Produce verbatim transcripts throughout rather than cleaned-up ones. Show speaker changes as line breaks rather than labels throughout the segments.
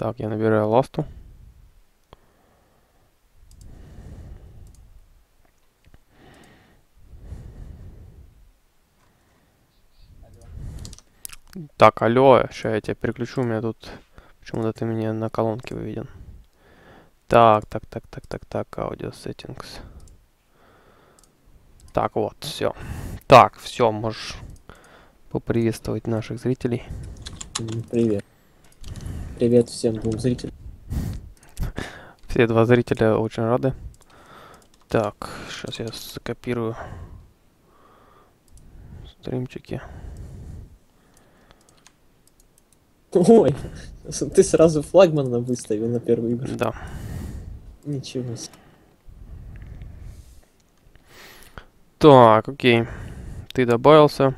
Так, я набираю ласту. Так, алло, сейчас я тебя переключу, у меня тут почему-то ты мне на колонке выведен. Так, так, так, так, так, так, аудио settings. Так, вот, все. Так, все, можешь поприветствовать наших зрителей.
Привет. Привет всем двум зрителям.
Все два зрителя очень рады. Так, сейчас я скопирую стримчики.
Ой, ты сразу флагмана выставил на первый игру.
Да.
Ничего себе.
Так, окей. Ты добавился.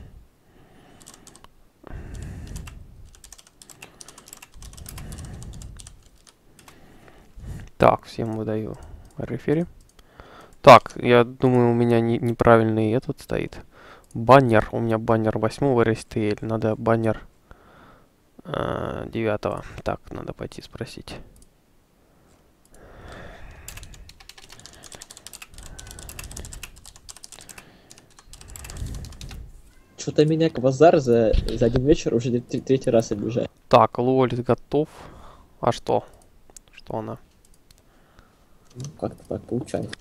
Так, всем выдаю рефери. Так, я думаю, у меня не, неправильный этот стоит. Баннер. У меня баннер восьмого рестейл. Надо баннер э, девятого. Так, надо пойти спросить.
Что-то меня квазар за, за один вечер уже тр- третий раз обижает.
Так, Луолит готов. А что? Что она?
Ну, как-то так получается.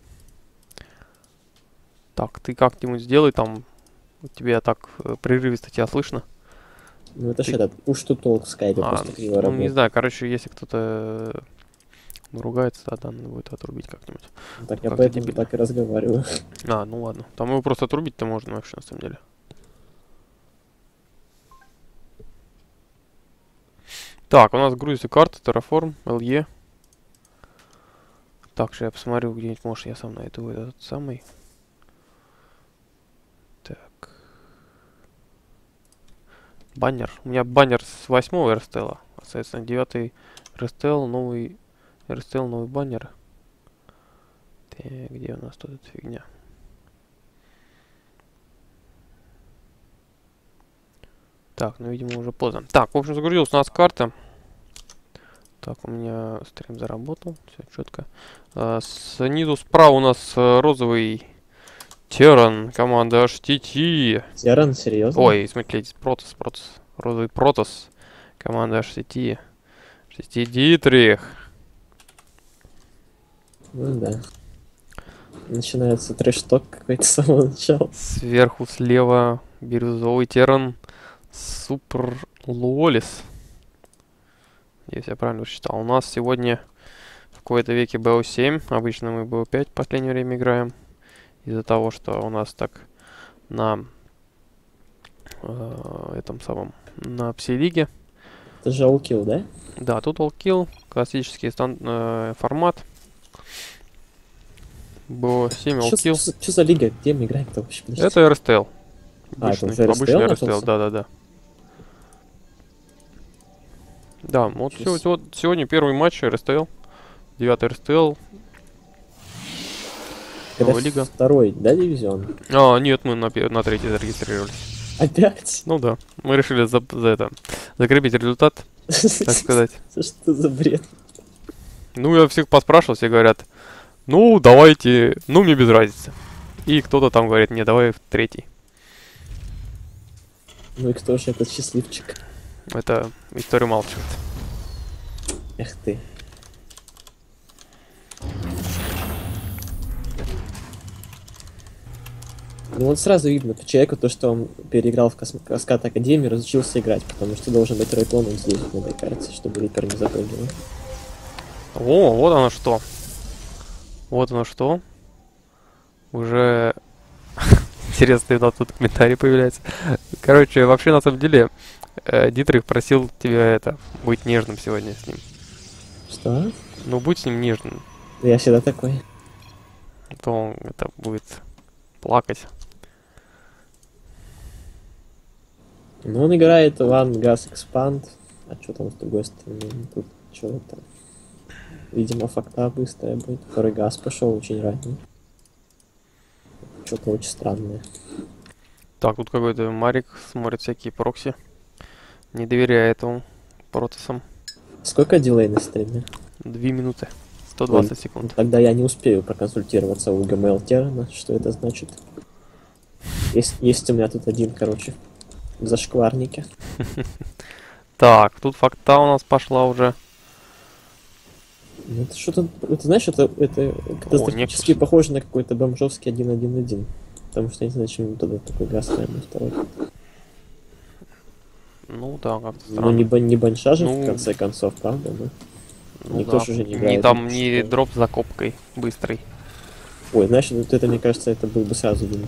Так, ты как-нибудь сделай там. У тебя так э, прерывисто тебя слышно.
Ну это
Ты-
ж этот push to talk в скайпе
А,
просто криво
ну не
работает.
знаю, короче, если кто-то э, ругается, тогда надо будет отрубить как-нибудь.
Ну, так я
как-то
поэтому
дебильно.
так и разговариваю.
А, ну ладно. Там его просто отрубить-то можно вообще, на самом деле. Так, у нас грузится карта, Terraform, эл и. Так, сейчас я посмотрю где-нибудь, может я сам найду этот самый. Так. Баннер. У меня баннер с восьмого рестела. Соответственно, девятый рестел, новый рестел, новый баннер. Так, где у нас тут эта фигня? Так, ну, видимо, уже поздно. Так, в общем, загрузилась у нас карта. Так, у меня стрим заработал. Все четко. А, снизу справа у нас э, розовый Терран, команда эйч ти ти.
Теран, серьезно?
Ой, смотрите, Протос, Протос. Розовый Протос, команда эйч ти ти. эйч ти ти Дитрих.
Ну да. Начинается трэш-ток какой-то с самого начала.
Сверху слева бирюзовый Терран, Супер Луолис. Если я правильно считал. У нас сегодня в какой-то веке бэ о семь. Обычно мы бэ о пять в последнее время играем. Из-за того, что у нас так на э, этом самом, на пси-лиге.
Это же Allkill, да?
Да, тут All-Kill, классический стан э, формат. бэ о семь All-Kill.
Что за лига? Где мы играем-то вообще? Подождите.
Это эр эс ти эл.
А, это
Обычный,
уже эр эс ти эл
обычный эр эс ти эл,
начался?
да-да-да. Да, вот
Ничего
сего- вот сегодня первый матч эр эс ти эл. Девятый эр эс ти эл.
Это
Новая лига.
второй, да, дивизион?
А, нет, мы на, пе- на третий зарегистрировались.
Опять?
Ну да, мы решили за, за это закрепить результат, так сказать.
Что за бред?
Ну, я всех поспрашивал, все говорят, ну, давайте, ну, мне без разницы. И кто-то там говорит, не, давай в третий.
Ну и кто же этот счастливчик?
Это история умалчивает.
Эх ты. Ну вот сразу видно по человеку то, что он переиграл в Косм- Каскад Академии, разучился играть, потому что должен быть рейплон вот здесь, мне кажется, чтобы Рикер не запрыгивал.
О, вот оно что. Вот оно что. Уже интересные у нас тут комментарии появляются. Короче, вообще, на самом деле, э, Дитрих просил тебя это, быть нежным сегодня с ним.
Что?
Ну, будь с ним нежным,
Я всегда такой.
а то он это будет плакать.
Ну он играет One Gas Expand, а что там с другой стороны? Тут что там? Видимо, факта быстрая будет. Второй газ пошел очень ранний. Что-то очень странное.
Так, тут какой-то Марик смотрит всякие прокси. Не доверяет этому процессам.
Сколько дилей на стриме?
Две минуты. сто двадцать
Ой,
секунд.
Тогда я не успею проконсультироваться у ГМЛ Терна, что это значит. Есть, есть у меня тут один, короче, в зашкварнике.
Так, тут факта у нас пошла уже.
Ну, это что-то, это знаешь, это, это катастрофически
Nexus.
похоже на какой-то бомжовский один один один. Потому что я не знаю, зачем туда такой газ ставим второй.
Ну да, как-то
Ну,
странно.
не, бан- не банша же,
Ну,
в конце концов, правда? Ну,
Ну
никто
да.
же уже не
Не
играет.
там,
в
не
что.
дроп с закопкой быстрый.
Ой, значит, вот это, мне кажется, это был бы сразу видно.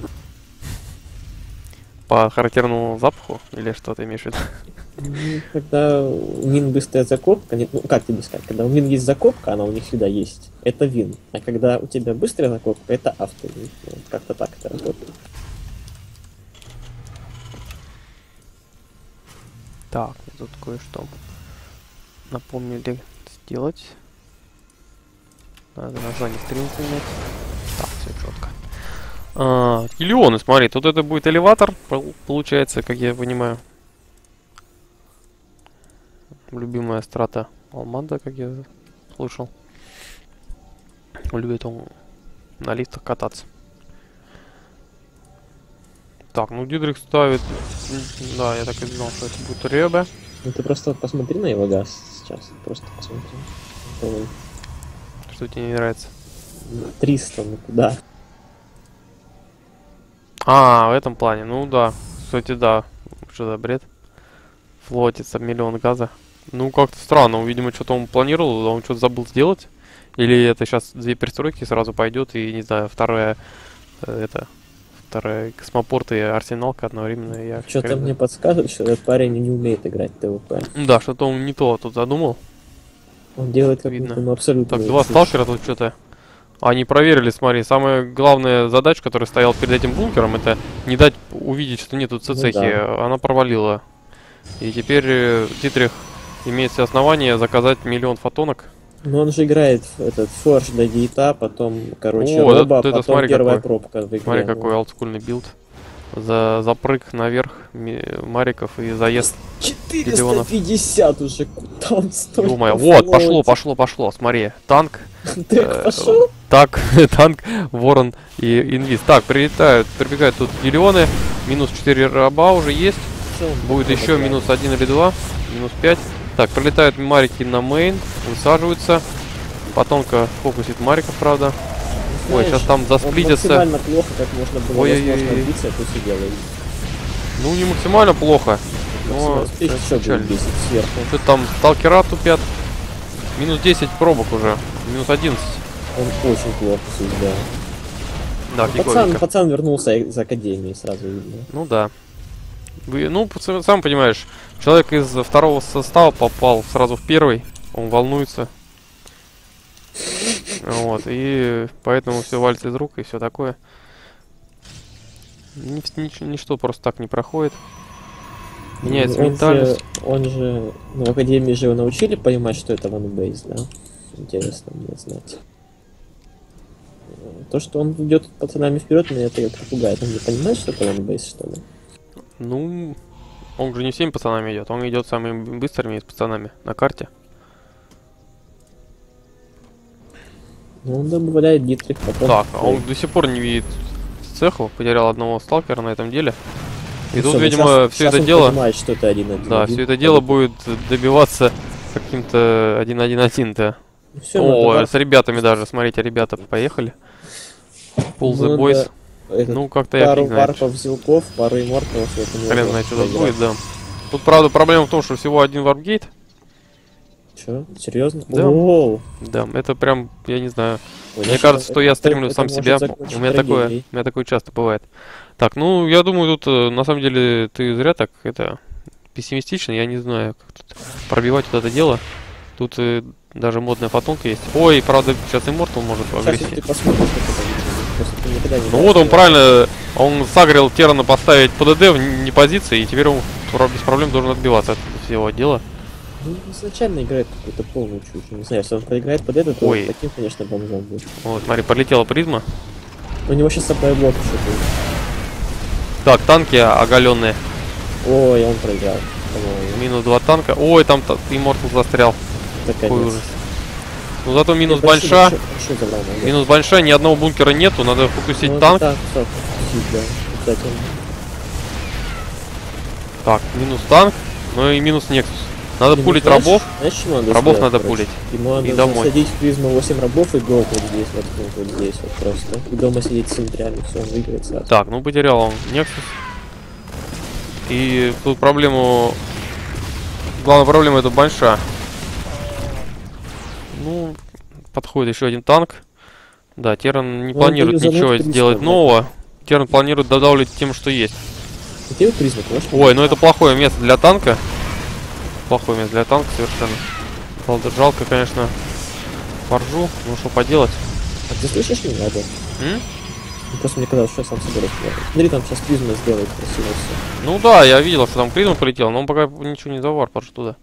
По характерному запаху? Или что ты имеешь в виду?
Ну, когда у мин быстрая закопка, нет, ну как тебе сказать, когда у мин есть закопка, она у них всегда есть, это вин. А когда у тебя быстрая закопка, это автовин. Ну, как-то так это работает.
Так, мне тут кое-что напомнили сделать. Надо название стрима поменять. Так, все четко. А, Гелионы, смотри, тут это будет элеватор, пол- получается, как я понимаю. Любимая страта Алмада, как я слышал. Любит он на лифтах кататься. Так, ну Дидрих ставит... м, Да, я так и знал, что это будет Ребе.
Ну ты просто вот посмотри на его газ сейчас, просто посмотри. Он
Что тебе не нравится?
триста, ну куда?
А, в этом плане, ну да. Кстати, да. Что за бред? Флотится миллион газа. Ну, как-то странно. Видимо, что-то он планировал, а он что-то забыл сделать. Или это сейчас две перестройки сразу пойдет, и, не знаю, вторая... э, это... Вторая космопорт и арсеналка одновременно. Я
Что-то
хрен
мне
знает.
подсказывает, что этот парень не умеет играть в ТВП.
Да, что-то он не то тут задумал.
Он делает
Видно.
какую-то, ну, абсолютно...
Так, два сталкера тут что-то. Они проверили, смотри. Самая главная задача, которая стояла перед этим бункером, это не дать увидеть, что нету цехи.
да.
Она провалила. И теперь э, Дитрих имеет все основания заказать миллион фотонок.
Ну он же играет в этот форж до гейта, потом, короче,
О,
роба,
это- это
потом
смотри
первая
какой.
пробка в игре.
Смотри,
ну.
какой олдскульный билд. За запрыг наверх ми- мариков и заезд.
четыреста пятьдесят уже, куда он стоит?
Думаю, вот, пошло, пошло, пошло. Смотри, танк.
Так, пошел?
Так, танк, Ворон и Инвиз. Так, прилетают, прибегают тут Гелионы. Минус четыре раба уже есть. Будет еще минус один или два. Минус пять. Так, прилетают марики на мейн. Высаживаются. Потомка фокусит мариков, правда. Ой, сейчас там засплитятся.
Максимально плохо, как можно было
Ой-ой-ой.
возможно биться, это все делает.
Ну, не максимально плохо. Но
Ты
это
что будет
печально.
бесить сверху?
Что там сталкера тупят. Минус десять пробок уже. Минус одиннадцать.
Он очень плохо все сделал.
Да,
Пацан,
фиговенько.
пацан вернулся из академии, сразу видно.
Ну да. Вы, ну, пацан, сам понимаешь, человек из второго состава попал сразу в первый. Он волнуется. Вот, и поэтому все валится из рук и все такое. Ни- нич- ничто просто так не проходит. Меняется
он
ментальность.
Же, он же, ну, в академии же его научили понимать, что это ванбейс, да? Интересно мне знать. То, что он идет пацанами вперед, меня это как-то пугает. Он не понимает, что это ванбейс, что ли?
Ну, он же не всеми пацанами идет, он идет самыми быстрыми с пацанами на карте.
Ну, он добавляет Дитрих, потом...
Так, а он до сих пор не видит цеху, потерял одного сталкера на этом деле. И
Ну
тут,
всё, ну
видимо,
щас-
все
щас
это
он
дело,
понимает, что это один один.
да, все это дело будет добиваться каким-то один один один-то.
Все,
О, с ребятами даже, смотрите, ребята поехали. Pull the boys. Ну, как-то я
пару
фиг знает.
варпов зилков, пару имморталов, это не
Хрен знает, что тут будет, да. Тут, правда, проблема в том, что всего один варпгейт.
Че? Серьезно?
Да.
Оу.
Да, это прям, я не знаю.
Ой,
Мне
это-
кажется, что я
это-
стримлю
это
сам
может
себя.
закончиться
У меня такое,
трагедией.
у меня такое часто бывает. Так, ну, я думаю, тут э, на самом деле ты зря так это пессимистично. Я не знаю, как тут пробивать вот это дело. Тут э, даже модная фотонка есть. Ой, правда, сейчас Immortal может в
Сейчас
агрессии.
ты посмотришь, как это выглядит. Просто ты никогда не
Ну
знаешь,
вот он
что-
правильно, он сагрил Терана поставить по ДД в не позиции, и теперь он про- без проблем должен отбиваться от всего дела.
Ну, изначально играет какую-то полную чушь. Не знаю, если он проиграет под это, то
Ой.
таким, конечно, бомжом будет.
Вот, смотри, подлетела призма.
У него сейчас саппай-блок еще будет.
Так, танки оголенные.
Ой, он проиграл. по-моему.
Минус два танка. Ой, там та- Immortal застрял.
Это
Какой
конец.
ужас. Ну зато минус
Я большой-
большая.
большой- большой забрал, наверное.
Минус большая, ни одного бункера нету, надо фокусить
Ну, это
танк.
танк, всё, фокусить, да. Кстати,
Так, минус танк, ну и минус Нексус. Надо
ему,
пулить
знаешь-
рабов.
знаешь, что надо
Рабов
сделать,
надо
короче?
пулить.
Ему надо
И домой.
засадить в призму восемь рабов и голд вот здесь, вот, вот, вот здесь вот просто. И дома сидеть с центрями, все, он выиграет сразу.
Так, ну потерял он Нексус. И тут проблему... Главная проблема это большая. Ну, подходит еще один танк. Да, Терран не
Ну,
планирует
он
ничего
юзанул
сделать
призму,
нового. Терран планирует додавливать тем, что есть.
Где призму, конечно?
Ой, ну это плохое место для танка. Плохое место для танка совершенно. Правда, жалко, конечно, Форжу. Ну что поделать?
А ты слышишь меня, да?
М?
Ну, просто мне казалось, что я сам соберу. Смотри, там сейчас призма сделает красиво все.
Ну да, я видел, что там призма полетел, но он пока ничего не завар, потому что туда.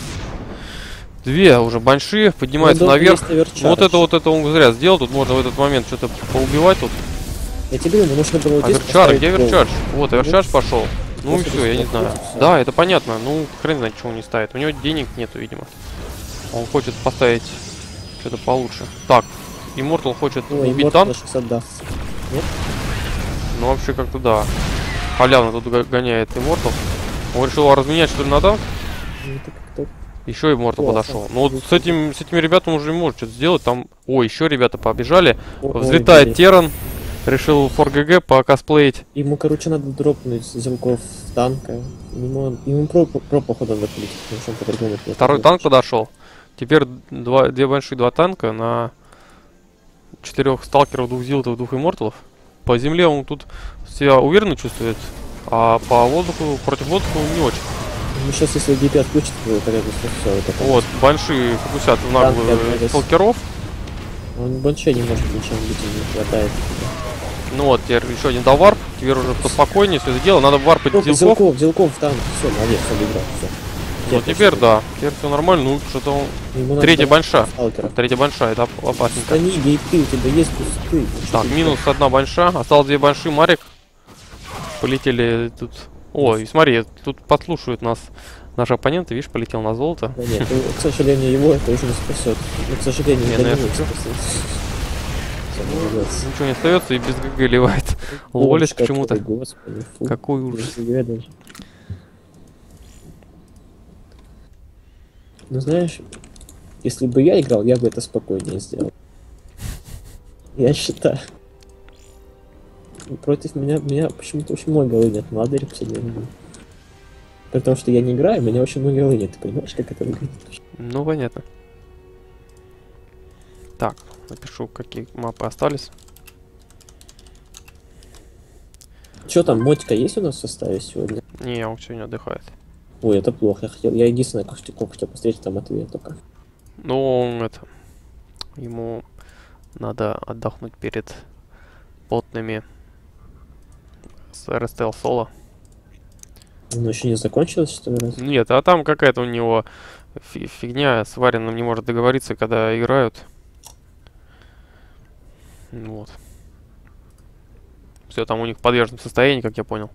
Две уже большие, поднимается
Ну,
наверх.
есть оверчардж.
Ну, вот это вот это он зря сделал. Тут можно в этот момент что-то поубивать тут.
Я тебе говорю, ну нужно было вот здесь
Оверчардж,
поставить
где
голд.
оверчардж? Вот, оверчардж пошел. Ну и
Просто
все, я не
здесь
знаю.
находится, всё.
Да, это понятно. Ну, хрен знает, чего он не ставит. У него денег нету, видимо. Он хочет поставить что-то получше. Так, Immortal хочет
Ой,
убить
вот
танк.
сейчас отдастся. Нет?
Ну, вообще, как-то да. Халявно тут го- гоняет Immortal. Он решил его разменять, что ли, на танк.
Ну, это как-то...
Еще Immortal
Плохо.
подошел. Ну, вот с, этим, с этими ребятами уже может что-то сделать. Там, ой, еще ребята побежали.
Ой,
Взлетает
блин.
Терран. Решил фор джи джи покосплеить.
Ему, короче, надо дропнуть зелков в танка. Ему, ему про, про походу надо полететь, потому что он по-другому это не
Второй
делает.
танк подошел. Теперь два, две большие, два танка на четырех сталкеров, двух зилтов, двух имморталов. По земле он тут себя уверенно чувствует, а по воздуху, против воздуха не очень.
Ну, сейчас, если ди пять отключит, то тогда все, это так.
Вот, большие фокусят в наглую
Танки отвалились.
сталкеров.
Он вообще не может ничем быть, не хватает.
Ну вот, теперь еще один дал варп. Теперь уже поспокойнее все это дело. Надо варпать
Ну,
зилков.
зелков, зелков в танк, все, молодец, он выиграл, все.
Ну теперь да, теперь все нормально. Ну что-то он... Третья большая. Третья большая, это оп- опасненько.
Стани, гейты, у тебя есть кусты.
Так, минус одна большая, осталось две большие, Марик. Полетели тут. Ой, смотри, тут подслушивают нас наши оппоненты, видишь, полетел на золото.
Да нет, ну, к сожалению, его это уже не спасет. Ну, к сожалению,
Не,
это
ну я
не
шучу.
спасет. Всё, молодец.
Ничего не остается и без ГГ ливает. Лолис
Боже,
почему-то.
какой, Господи, фу.
Какой ужас.
Не ГГ даже. Ну знаешь, если бы я играл, я бы это спокойнее сделал. Я считаю. Против меня, меня почему-то очень много лынет. Молодые репсидии. При том, что я не играю, меня очень много лынет. Ты понимаешь, как это выглядит?
Ну, понятно. Так, напишу, какие мапы остались.
Что там, мотика есть у нас в составе сегодня?
Не, он сегодня отдыхает.
Ой, это плохо. Я хотел, я единственное, как хотел, хотел посмотреть там ответ только.
Ну, он это... Ему надо отдохнуть перед потными с эр эс тэ эл соло.
Ну, еще не закончилось, что ли?
Нет, а там какая-то у него фи- фигня с Варином не может договориться, когда играют. Вот. Все там у них в подверженном состоянии, как я понял.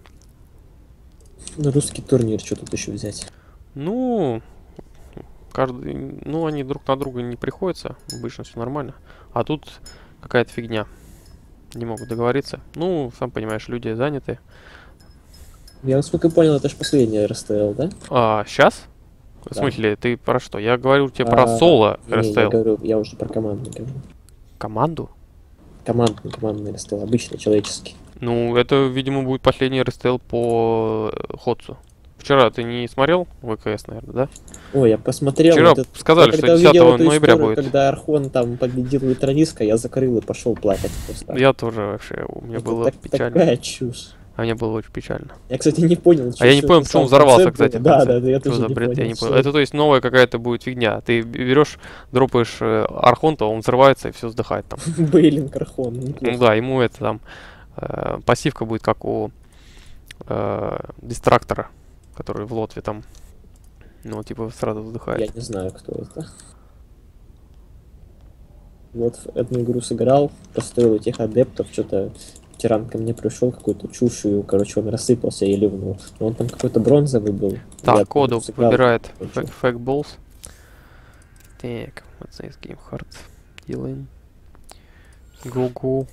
Ну, русский турнир, что тут еще взять?
Ну, каждый, ну, они друг на друга не приходятся, обычно все нормально. А тут какая-то фигня. Не могут договориться. Ну, сам понимаешь, люди заняты.
Я, насколько понял, это же последний эр эс тэ эл, да?
А, сейчас? В
Да.
смысле, ты про что? Я говорю тебе про
А,
соло
Не,
эр эс тэ
я
эл.
говорю, я уже про командный говорю.
Команду?
Командный, командный эр эс тэ эл, обычный, человеческий.
Ну, это, видимо, будет последний эр эс тэ эл по э, Ходсу. Вчера ты не смотрел вэ ка эс, наверное, да?
Ой, я посмотрел.
Вчера
вот это-
сказали,
я
что
когда увидел
десятого
эту
ноября
историю,
будет.
Когда Архон там победил Ультраниска, я закрыл и пошел плакать просто.
Я тоже вообще, у меня
Это
было
так-
печально.
Такая чушь.
А мне было очень печально.
Я, кстати, не понял.
А я не понял, почему он взорвался, кстати. в
Да,
конце.
да, да, я
Что
тоже
за
не
бред,
понял.
я не
что
понял. Это то есть новая какая-то будет фигня. Ты берешь, дропаешь э, Архонта, он взрывается и все сдыхает там.
Бейлинг Архон.
Ну да, ему это там э, пассивка будет как у э, дистрактора, который в Лотве там, ну типа сразу
Я
вздыхает.
не знаю, кто это. Вот в одну игру сыграл, построил этих адептов, что-то тиран ко мне пришел, какую-то чушь, и, короче, он рассыпался и ливнул. Но он там какой-то бронзовый был. Я
Так,
там
коду
сыграл,
выбирает
короче.
Фэкболс. Так, вот здесь геймхард делаем. Го-го.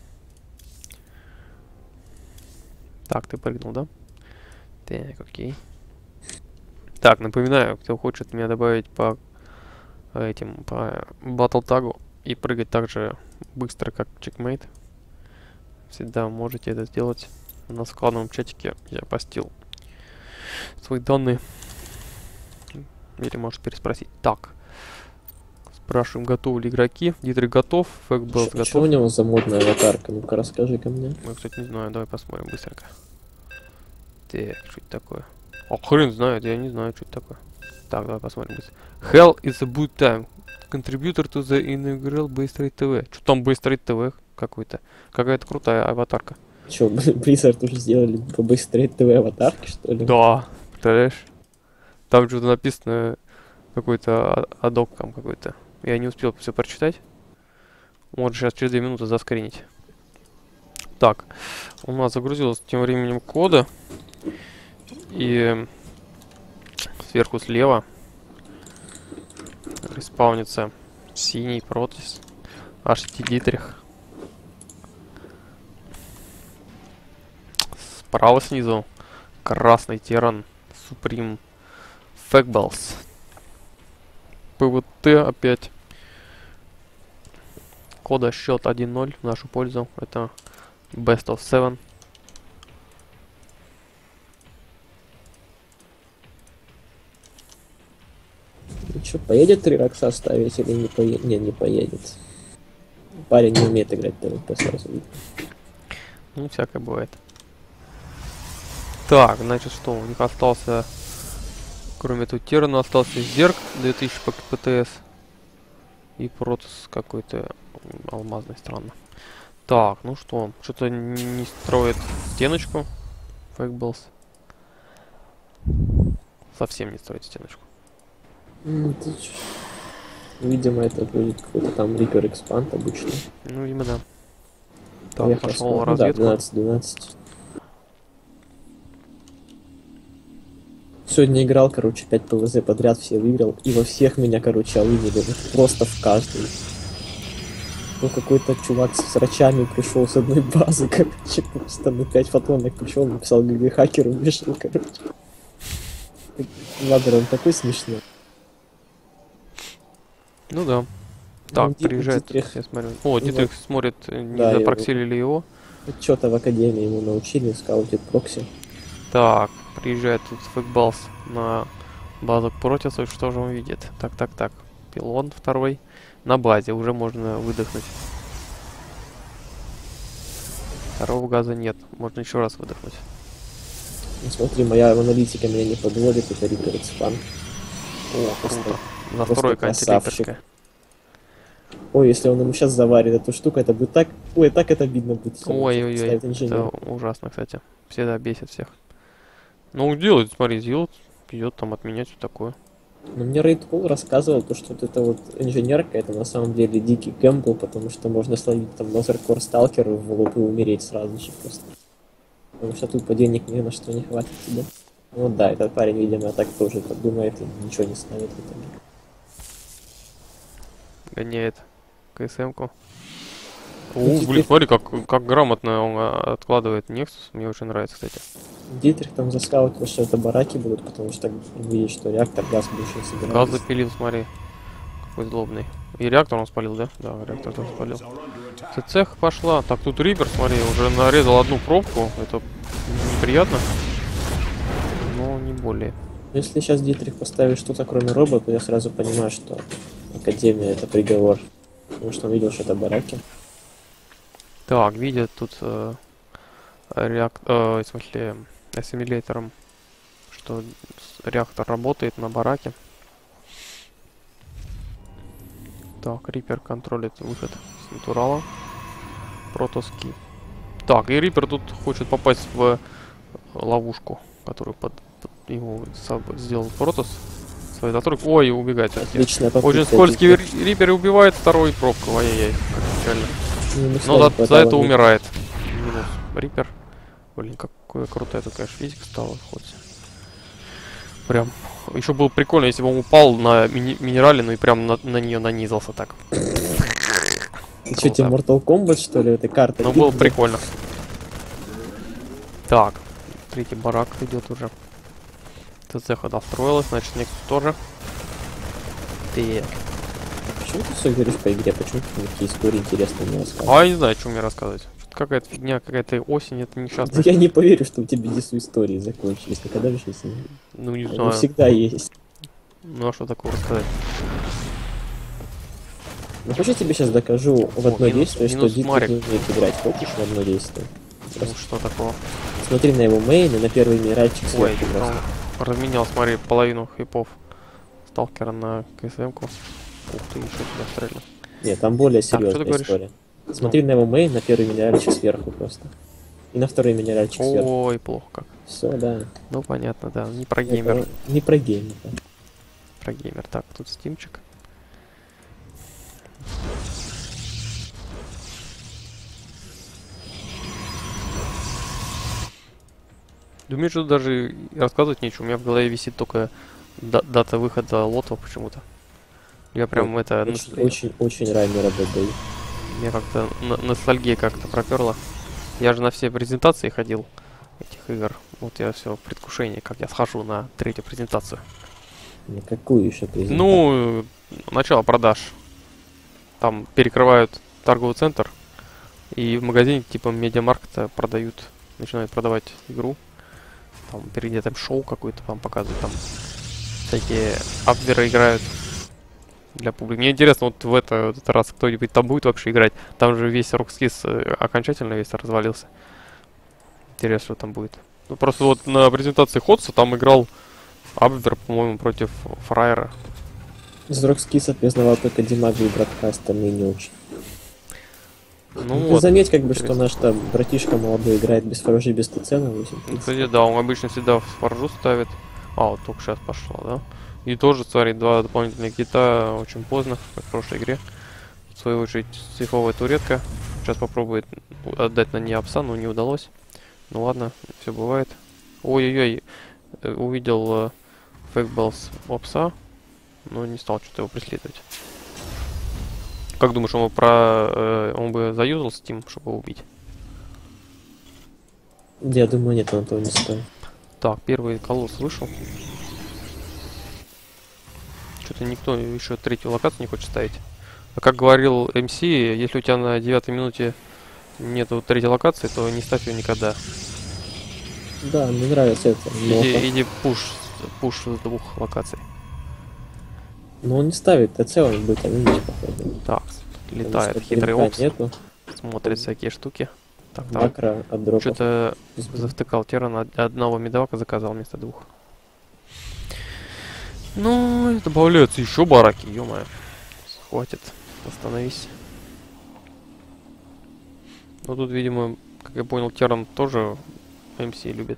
Так, ты прыгнул, да? Так, окей. Так, напоминаю, кто хочет меня добавить по этим, по батл тагу и прыгать так же быстро, как чекмейт, всегда можете это сделать. На складном чатике я постил свои данные. Или можешь переспросить. Так. Спрашиваем, готовы ли игроки. Дитрих готов, Фэкбелс готов.
Что у него за модная аватарка? Ну-ка расскажи-ка мне.
Я, кстати, не знаю. Давай посмотрим быстренько. Так, что это такое? А хрен знает, я не знаю, что это такое. Так, давай посмотрим быстро. Hell is a good time. Contributor to the inaugural Base ти ви. Что там Base ти ви какой-то? Какая-то крутая аватарка.
Че, Blizzard уже сделали по Base ти ви аватарки, что ли?
Да, представляешь? Там что-то написано, какой-то адок там какой-то. Я не успел все прочитать. Вот сейчас через две минуты заскринить. Так, у нас загрузилось тем временем кода. И сверху слева респаунится синий протез. эйч ти Дитрих. Справа снизу красный Терран Supreme Фэкбелс. ПВТ опять. Кода счет один ноль в нашу пользу. Это Best of seven.
Ну что, поедет три рокса ставить или не поедет? Не, не поедет. Парень не умеет играть в ТВП сразу.
Ну, всякое бывает. Так, значит, что у них остался, кроме этого Террана, остался Зерк две тысячи по КПТС и Протос какой-то алмазный, странно. Так, ну что, что-то не, не строит стеночку. Фэкбелс. Совсем не строит стеночку.
Ну, ты чё? Видимо, это будет какой-то там Reaper Expand обычно.
Ну, видимо, да. Так,
Я
пошел
ну,
разведку.
Да, двенадцать двенадцать. Сегодня играл, короче, пять ПВЗ подряд, все выиграл. И во всех меня, короче, вывели. Просто в каждый. Ну, какой-то чувак с врачами пришел с одной базы, короче, просто на пять фотонок пришел, написал ГГ хакеру, вышел, короче. Ладно, он такой смешной.
Ну да. Так,
Ну,
приезжает,
Дитрих.
я смотрю. О,
Ну,
Дитрих
вот.
смотрит, не
Да,
запроксили ли его.
Что-то в академии ему научили, скаутить прокси.
Так, приезжает тут Фэкбелс на базу Протисов. Что же он видит? Так, так, так. Пилон второй. На базе уже можно выдохнуть. Второго газа нет. Можно еще раз выдохнуть.
Ну, смотри, моя аналитика меня не подводит, это Reaper Expand.
О,
Просто-
круто.
просто
Настройка
красавчик.
антилиперская.
Ой, если он ему сейчас заварит эту штуку, это будет так... Ой, так это обидно будет. если он
Ой-ой-ой,
ставит инженер.
это ужасно, кстати. Всегда бесит всех. Ну, делает, смотри, сделает. Идет там отменять все такое.
Но мне Рейдкул рассказывал, то, что вот эта вот инженерка, это на самом деле дикий гэмбл, потому что можно словить там Мазеркор Сталкера в лоб и умереть сразу же просто. Потому что тупо денег ни на что не хватит тебе. Ну да, этот парень, видимо, так тоже думает и ничего не ставит в итоге.
Гоняет КСМ-ку.
Ну,
О,
теперь-
блин, смотри, как, как грамотно он а, откладывает Nexus. Мне очень нравится, кстати.
Дитрих там заскаутил, что это бараки будут, потому что видит, что реактор газ больше не собирается.
Газ запилил, смотри. Какой злобный. И реактор он спалил, да? Да, реактор тоже спалил. Цех пошла. Так, тут Рипер, смотри, уже нарезал одну пробку. Это неприятно. Но не более.
Если сейчас Дитрих поставит что-то кроме робота, то я сразу понимаю, что Академия это приговор. Потому что он видел, что это бараки.
Так, видят тут э, реак... э, в смысле, ассимилятором, что с- реактор работает на бараке. Так, Рипер контролит выход с натурала. Протоски. Так, и Рипер тут хочет попасть в ловушку, которую под, под ему сам сделал Протос. Своей затройкой. Ой, и убегает всё-таки.
Отличная попытка.
Очень скользкий
Дитрих.
ри- Рипер и убивает второй пробку. Ай-яй-яй, как печально.
Ну, не
Но
сразу
за, за
хватало
это
мне.
умирает. Минус Рипер. Блин, какая крутая тут, конечно, физика стала в ходе. Прям Еще было прикольно, если бы он упал на мини минералину и прям на, на нее нанизался так.
Ты что, тебе Mortal Kombat, что ли, эта карта?
Ну, было прикольно. Так, третий барак идет уже. ТЦ достроилась, значит, некто тоже. Так.
Почему ты все говоришь по игре? Почему ты такие истории интересные не рассказываешь?
А я не знаю, что мне рассказывать. Какая-то фигня, какая-то осень, это несчастная.
Я не поверю, что у тебя десу истории закончились. Никогда в жизни.
Ну, не
Они
знаю.
всегда есть.
Ну, а что такого рассказать?
Ну, хочешь, я тебе сейчас докажу в одно
минус,
действие, что
минус
Дик не
Марик.
умеет играть. Хочешь в одно действие?
Ну, что такого?
Смотри на его мейн и на первый минеральчик
Ой,
сверху просто.
он разменял, смотри, половину хипов сталкера на КСМ-ку. Ух ты, еще туда стрельнул.
Нет, там более
Так, что ты
серьезная
говоришь?
история. Смотри на его мейн, на первый минеральчик сверху просто. И на второй минеральчик сверху.
Ой, плохо как.
Все, да.
Ну, понятно, да. Не про геймер.
Это не про геймер. Да.
Про геймер. Так, тут стимчик. Думаю, что даже рассказывать нечего. У меня в голове висит только да- дата выхода лотов почему-то. Я прям
Ой,
это...
Очень,
носталь-
очень, очень ранний работ дают.
Меня как-то на- ностальгия как-то проперло. Я же на все презентации ходил этих игр. Вот я все в предвкушении, как я схожу на третью презентацию.
Никакую еще презентацию.
Ну, начало продаж. Там перекрывают торговый центр. И в магазине типа Медиамаркта продают, начинают продавать игру. Там впереди там шоу какое-то вам показывают. Там всякие абверы играют для публики. Мне интересно, вот в это, вот этот раз кто-нибудь там будет вообще играть. Там же весь Rockskis э, окончательно весь развалился. Интересно, что там будет. Ну просто вот на презентации Ходса там играл Абвер, по-моему, против Фраера.
Из Rockskis признавал только Димаджи и Браткаст, остальные не очень.
Ну,
Ну, ты
вот.
заметь, как бы,
интересно.
что наш там братишка молодой играет без фаржи, без ТЦ на восемь.
Ну, кстати, да, он обычно всегда в фаржу ставит. А, вот только сейчас пошла, да? И тоже, смотри, два дополнительных кита очень поздно, как в прошлой игре. В свою очередь, сейфовая туретка. Сейчас попробует отдать на нее опса, но не удалось. Ну ладно, все бывает. Ой-ой-ой, э, увидел э, фейкбалс опса, но не стал что-то его преследовать. Как думаешь, он бы, про, э, он бы заюзал Steam, чтобы его убить?
Я думаю, нет, он того не стоит.
Так, первый колосс вышел. Что-то никто еще третью локацию не хочет ставить. А как говорил эм си, если у тебя на девятой минуте нету третьей локации, то не ставь ее никогда.
Да, мне нравится это. Но,
Иди, иди пуш, пуш с двух локаций.
но он не ставит ТЦ, он будет аминить, походу.
Так,
Потому
летает
что
хитрый
блинка
опс,
нету,
смотрит всякие штуки. Так, так.
макро от дропа.
Что-то завтыкал Терран, од- одного медовака заказал вместо двух. Ну, и добавляются еще бараки, ё-моё. Хватит, остановись. Ну тут, видимо, как я понял, Терран тоже эм си любит.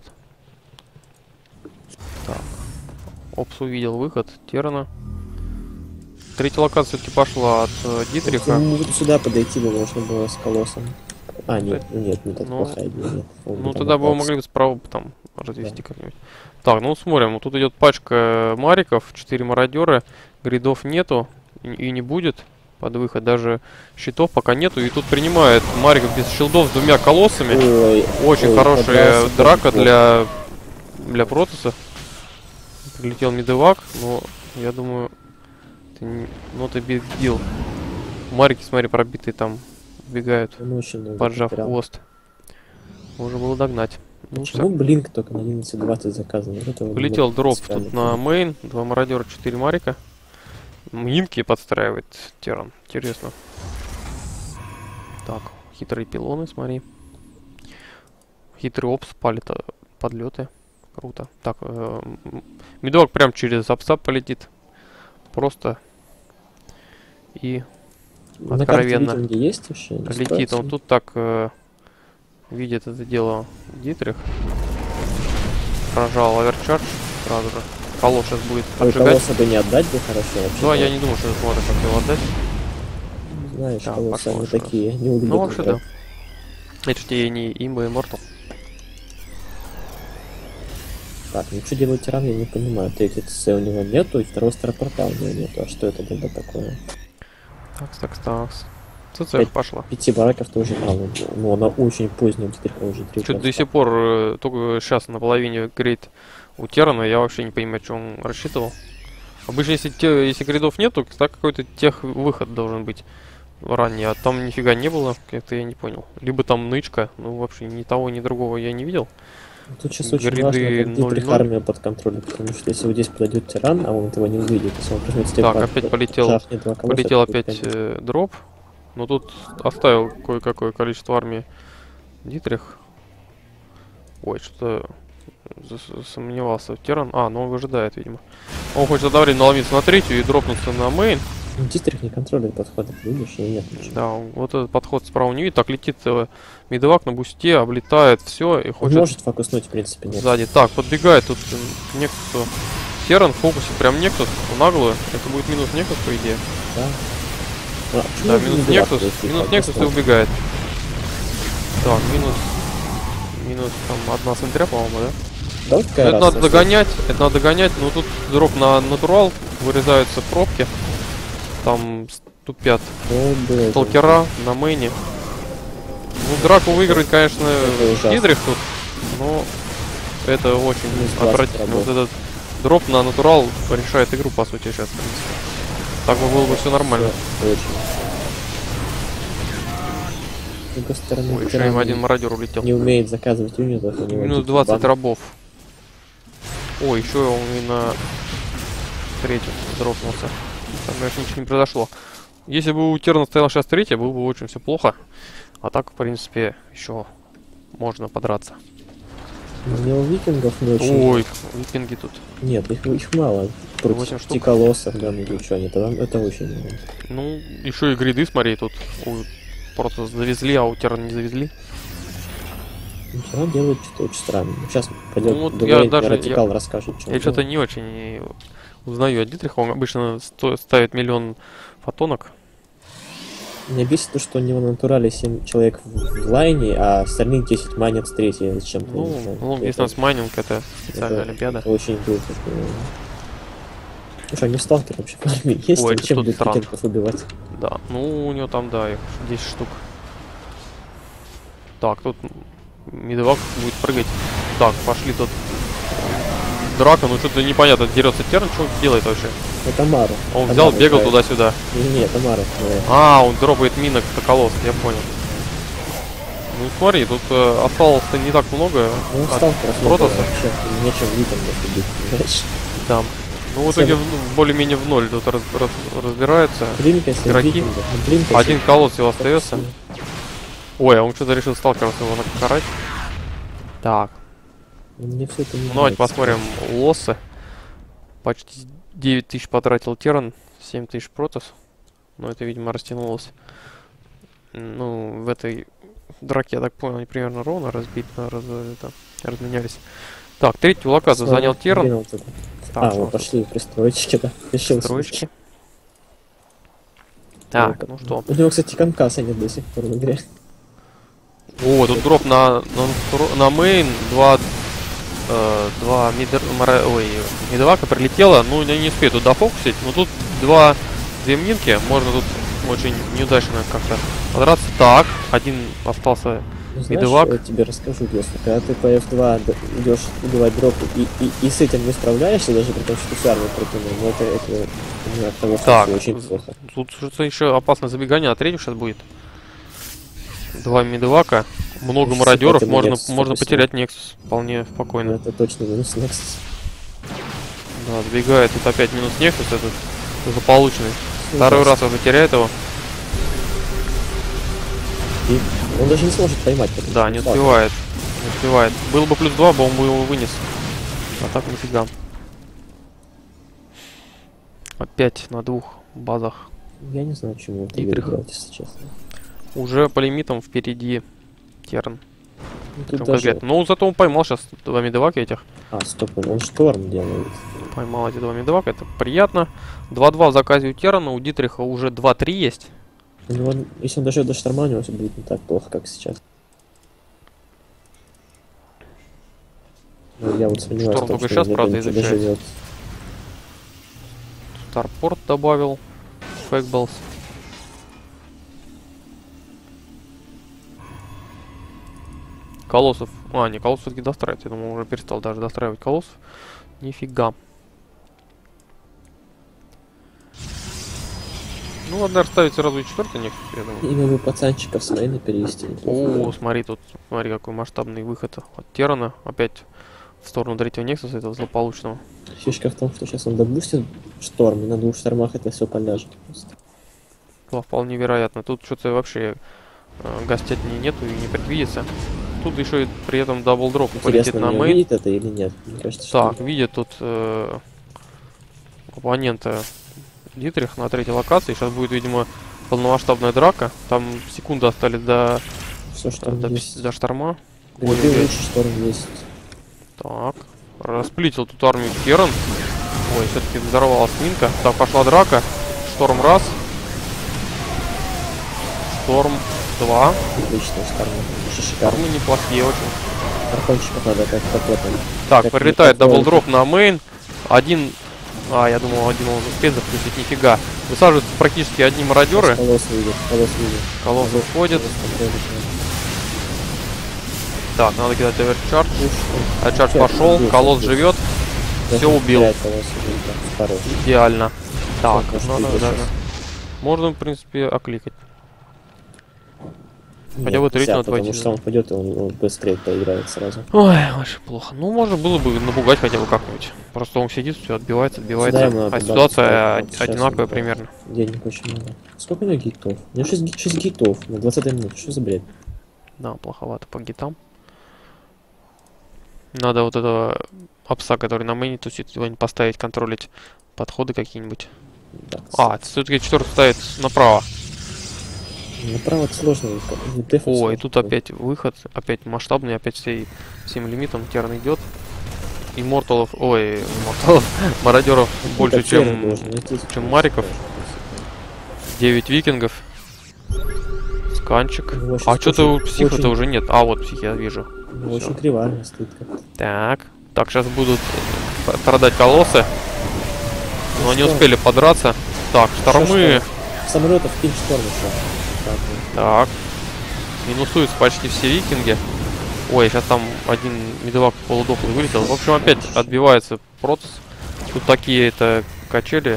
Так. Опс увидел выход Террана. Третья локация все-таки пошла от э, Дитриха.
Ну, вот сюда подойти бы можно было с колоссом. А, нет, ну нет, не так
Ну,
плохая идея, нет. Он
Ну
там
тогда бы вы
остался.
могли бы справа там развести как-нибудь. Так, ну смотрим, вот тут идет пачка мариков, четыре мародера, гридов нету и, и не будет под выход, даже щитов пока нету, и тут принимает мариков без щилдов с двумя колоссами.
Ой,
Очень
ой,
хорошая
подрался,
драка
как
для для Протоса. Прилетел медевак, но я думаю, это не, ну это big deal. Марики, смотри, пробитые там убегают,
он очень много
поджав
потерял.
хвост. Можно было догнать. Ну,
Почему Блинк только на одиннадцать двадцать заказан? Вот это вот
Полетел
мне
дроп
принципиально
тут на мейн, два мародера, четыре марика. Минки подстраивает Терран. Интересно. Так, хитрые пилоны, смотри. Хитрый опс, палит э, подлеты. Круто. Так, э, м- медок прям через опса полетит. Просто. И
На карте
откровенно
видим, где есть вообще?
летит. Он тут так э, видит это дело Дитрих. Прожал оверчардж сразу же. Колосс сейчас будет
Ой,
поджигать.
колосса бы не отдать бы хорошо вообще.
Да, я не думаю, что это можно как его отдать.
Знаешь,
Да,
колоссы
пошло
они
что.
такие, не любят
Ну, вообще, да.
играть.
Это ж тебе не имба Immortal.
Так, ну что делает тиран, я не понимаю. Третьего ТЦ у него нету, и второго старпорта у него нету. А что это было такое?
Такс, такс, такс. ЦЦ
Пять-
пошла.
Пяти бараков тоже мало. Ну, она очень поздняя, теперь уже три.
Что-то до сих пор, э, только сейчас на половине грейд у Террана, я вообще не понимаю, что он рассчитывал. Обычно, если, те, если грейдов нету, так какой-то тех выход должен быть ранее, а там нифига не было, как-то я не понял. Либо там нычка, ну вообще ни того, ни другого я не видел.
Тут сейчас очень
Гриды
важно, как Дитрих
ноль ноль.
армию под контролем, потому что если вот здесь подойдет тиран, а он этого не увидит, если он прижмет
Так, опять полетел, полетел опять э, дроп. Но тут оставил кое-какое количество армии Дитрих. Ой, что-то сомневался в Терран. А, ну он выжидает, видимо. Он хочет одновременно наломиться на третью и дропнуться на мейн.
Ну, Дитрих не контролирует подходы, видишь, и нет ничего.
Да, вот этот подход справа не видит. Так летит э, мидовак на бусте, облетает все и
Он
хочет
может фокуснуть, в принципе, нет.
сзади. Так, подбегает тут э, Нексусу. Терран в фокусе прям Нексус в наглую. Это будет минус Нексус, по идее.
Да. А,
Да,
почему
минус
не
Нексус,
дурак, если
минус
так
Нексус и
поставить?
убегает. Так, минус... Минус там одна сентря, по-моему, да?
Да, вот какая
Это
разница,
надо догонять, это надо догонять, но тут дроп на натурал, вырезаются пробки. Там ступят
Ну, было
сталкера на мейне. Ну, драку выиграть, конечно,
Это ужасно.
Дитрих тут, но это очень
Минус двадцать
отвратительно. Вот
работает.
этот дроп на натурал решает игру, по сути, сейчас, в принципе. Так бы было бы все нормально.
Всё, очень. С другой стороны,
Ой, еще
тиран
им один мародер улетел.
не умеет заказывать юнитов. у него
Минус
дикий
двадцать
бан.
рабов. Ой, еще он и на третью дропнулся. Там, конечно, ничего не произошло. Если бы у Терна стоял сейчас третья, было бы очень все плохо. А так, в принципе, еще можно подраться.
У него викингов не очень.
Ой, викинги тут.
Нет, их, их мало.
восемь
Против
штук.
пяти колоссов, да, ну что, они, это, это очень мало.
Ну, еще и гриды, смотри, тут у- просто завезли, а у Терна не завезли.
Ну, тиран делает что-то очень странное. Сейчас пойдет
Ну, вот
Дуэйн,
я даже-
Радикал расскажет, что
Я
он
что-то
делает.
не очень узнаю от Дитриха. Он обычно сто- ставит миллион фотонок.
Меня бесит то, что у него на натурале семь человек в, в лайне, а остальных десять манят с третьей зачем-то. я не
Ну,
знаю.
лонг
Это-
дистанс майнинг это специальная
это-
олимпиада.
это очень глупо. Ну что, не сталкер вообще в армии есть?
Ой,
Зачем
тут
будет
странно.
викингов убивать?
Да, ну у него там, да, их десять штук. Так, тут медовак будет прыгать. Так, пошли тут. Драка, ну что-то непонятно, дерется Терн, что он делает вообще?
Это Мару.
Он
Это
взял,
Мару
бегал
играет.
туда-сюда.
Не, не, это Мару. играет.
А, он дропает минок на колосс, я понял. Ну смотри, тут э, осталось-то не так много.
Ну,
от
сталкеров не
Протоса.
было вообще. Нечем викингов убить, понимаешь?
Да. Ну, в итоге в- более-менее в ноль тут раз- раз- разбираются.
Блинка, если
Игроки.
викингов. ну, Блинка,
Один
если-
колосс всего остается. Ой, а он что-то решил сталкеров его накарать. Так,
Мне все это не
ну давайте
нравится.
посмотрим лоссы. Почти девять тысяч потратил Терн, семь тысяч Протос. Но это, видимо, растянулось. Ну, в этой драке, я так понял, они примерно ровно разбит, раз, это, разменялись. Так, третью локацию
Снова
занял Терн.
двинул туда.
Так,
А,
что у
вот
нас
пошли пристроечки, да. Решил
тут? Строчки.
слушать.
Так,
Вот.
ну что.
У него, кстати, конкаса нет до сих пор в игре.
О, тут дроп на, на, второ- на мейн, два, э, два мидер, мара- ой, мидовака прилетело, ну я не успею тут дофокусить, но тут два, две минки, можно тут очень неудачно как-то подраться. Так, один остался.
Ну, знаешь,
Медовак.
я тебе расскажу, если когда ты по эф два д- идешь убивать дроп и, и, и с этим не справляешься, даже при том, что ты всю армию протянул, ну это, это ну, от того, что
Так,
всё очень плохо.
Тут что-то еще опасное забегание, а третью сейчас будет. Два мидовака, много
Если
мародеров,
хотя бы
можно,
Nexus
можно
допустим.
потерять Нексус вполне
Ну,
спокойно.
это точно минус Nexus.
Да, забегает, тут опять минус Нексус, этот злополучный.
Ну,
Второй
да.
раз он затеряет его.
И он даже не сможет поймать. потому
Да,
что
не
он слабый.
успевает. Не успевает. Было бы плюс два, бы он бы его вынес. А так нифига. Опять на двух базах.
Я не знаю, чему это
Играх.
играть, если честно.
Уже по лимитам впереди Терн.
Ну, тут
Причем
даже...
конкретно. Ну, зато он поймал сейчас два медовака этих.
А, стоп, он, он шторм делает.
Поймал эти два медовака, это приятно. два-два в заказе у Терна, у Дитриха уже два-три есть.
У него, если он дождет до шторма, у него все будет не так плохо, как сейчас. Но я вот сомневаюсь,
Шторм
в том,
только
что
сейчас,
он до
правда,
этого
изучает.
доживет.
Старпорт добавил. Фэкболс. Колоссов. А, не, колосс все-таки достраивает. Я думал, уже перестал даже достраивать колоссов. Нифига. Ну, ладно, ставить сразу и четвертый нефть, я думаю.
Имя бы пацанчиков с мейна перевести.
О, смотри, тут, смотри, какой масштабный выход от Террана. Опять в сторону третьего Нексуса, этого злополучного.
Фишка в том, что сейчас он добустит шторм, и на двух штормах это все поляжет просто.
Да, вполне вероятно. Тут что-то вообще э, гостятни нету и не предвидится. Тут еще и при этом даблдроп полетит
Интересно,
на
мне
мейн.
видит это или нет? Мне кажется, что
Так, видит тут э, оппонента Дитрих на третьей локации. Сейчас будет, видимо, полномасштабная драка. Там секунды остались до,
все, что
до,
есть.
до шторма.
Грибы
Ой-ой-ой.
лучше шторм есть.
Так, расплитил тут армию Терран. Ой, все-таки взорвалась минка. Так, пошла драка. Шторм раз. Шторм два.
Отлично, шторм. Вообще шикарно.
Штормы неплохие очень.
Архончиков надо как как в этом.
Так,
Как
прилетает
не- как
даблдроп на мейн. Один... А, я думал, один он успеет запустить. Нифига. Высаживаются практически одни мародеры.
Колосс видит, колосс видит.
Колосс уходит.
Колосс контролит, да.
Так, надо кидать оверчарж.
Уж, он-
Оверчарж
Черт,
пошел.
убил,
Колосс
убил.
живет.
Даже
Все убил.
пять колосс убил, да, хорош.
Идеально. Так,
Может,
надо
выйдет
даже...
сейчас.
Можно, в принципе, окликать.
Нет,
Хотя бы третий
нельзя,
надо
потому
войти,
что
да.
он пойдет, и он, он быстрее проиграет сразу.
Ой, очень плохо. Ну, можно было бы напугать хотя бы как-нибудь. Просто он сидит, все отбивается, отбивается.
Сюда ему надо
А
базу
ситуация
ставить.
од-
Вот сейчас
одинаковая
он, да.
примерно.
Денег очень много. Сколько у него гитов? У него шесть, ги- шесть гитов на двадцатой минуте. Что за бред?
Да, плоховато по гитам. Надо вот этого апса, который на мейне тусит, его поставить, контролить подходы какие-нибудь.
Да,
А, все-таки четвертый ставит направо.
направо это сложно. и дефать
О, и
сложно.
тут опять выход, опять масштабный, опять всей, всем лимитом Терн идет. Имморталов, ой, имморталов, мародеров
Ну,
больше,
как Терн
чем,
должен идти.
чем мариков. девять викингов. Сканчик.
У него
А
щас
что-то у
очень-
психа-то
очень-
уже нет. А, вот псих, я вижу.
у него
Всё.
очень кривая стоит как-то.
Так. Так, сейчас будут п- продать колоссы. Но они
что?
успели подраться. Так, штормы.
Самолетов кинь шторм еще. Так, ну.
Так. Минусуются почти все викинги. Ой, сейчас там один медовак полудохлый вылетел. В общем, опять отбивается процесс. Тут такие это качели.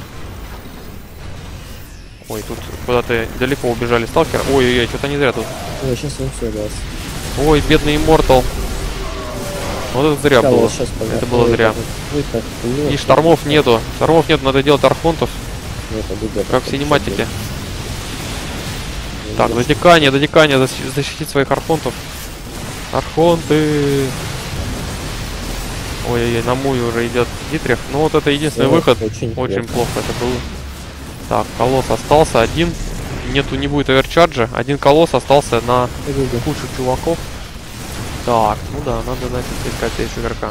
Ой, тут куда-то далеко убежали сталкеры. Ой-ой-ой, что-то не зря тут.
Ой, сейчас он все даст.
Ой, бедный иммортал. Вот это зря было.
Сейчас
Это было зря.
Выход.
И штормов нету. Штормов нет, надо делать архонтов,
Как
как в синематике. Так, затекание, дотекание, защи- защитить своих архонтов. Архонты. Ой-ой-ой, на мую уже идет Дитрих. Ну вот это единственный выход.
Очень,
Очень плохо это было. Так, колосс остался один. Нету, не будет оверчарджа. Один колосс остался на
плохо.
кучу чуваков. Так, ну да, надо, значит, искать здесь игрока.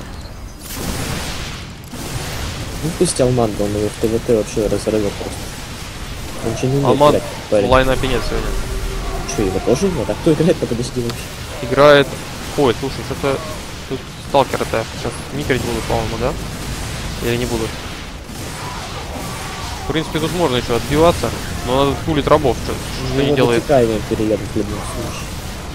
Ну пусть Алман, он его в ТВТ вообще разорвет просто. Он же не умеет
Алман
играть, парень.
В лайнапе нет сегодня.
Что, его тоже нет? А кто играет-то, подожди вообще?
Играет... Ой, слушай, что-то... Тут сталкеры-то сейчас микрить будут, по-моему, да? Или не будут? В принципе, тут можно еще отбиваться, но надо пулить рабов, что, что не делает.
Вытекаемые переедут в любом случае.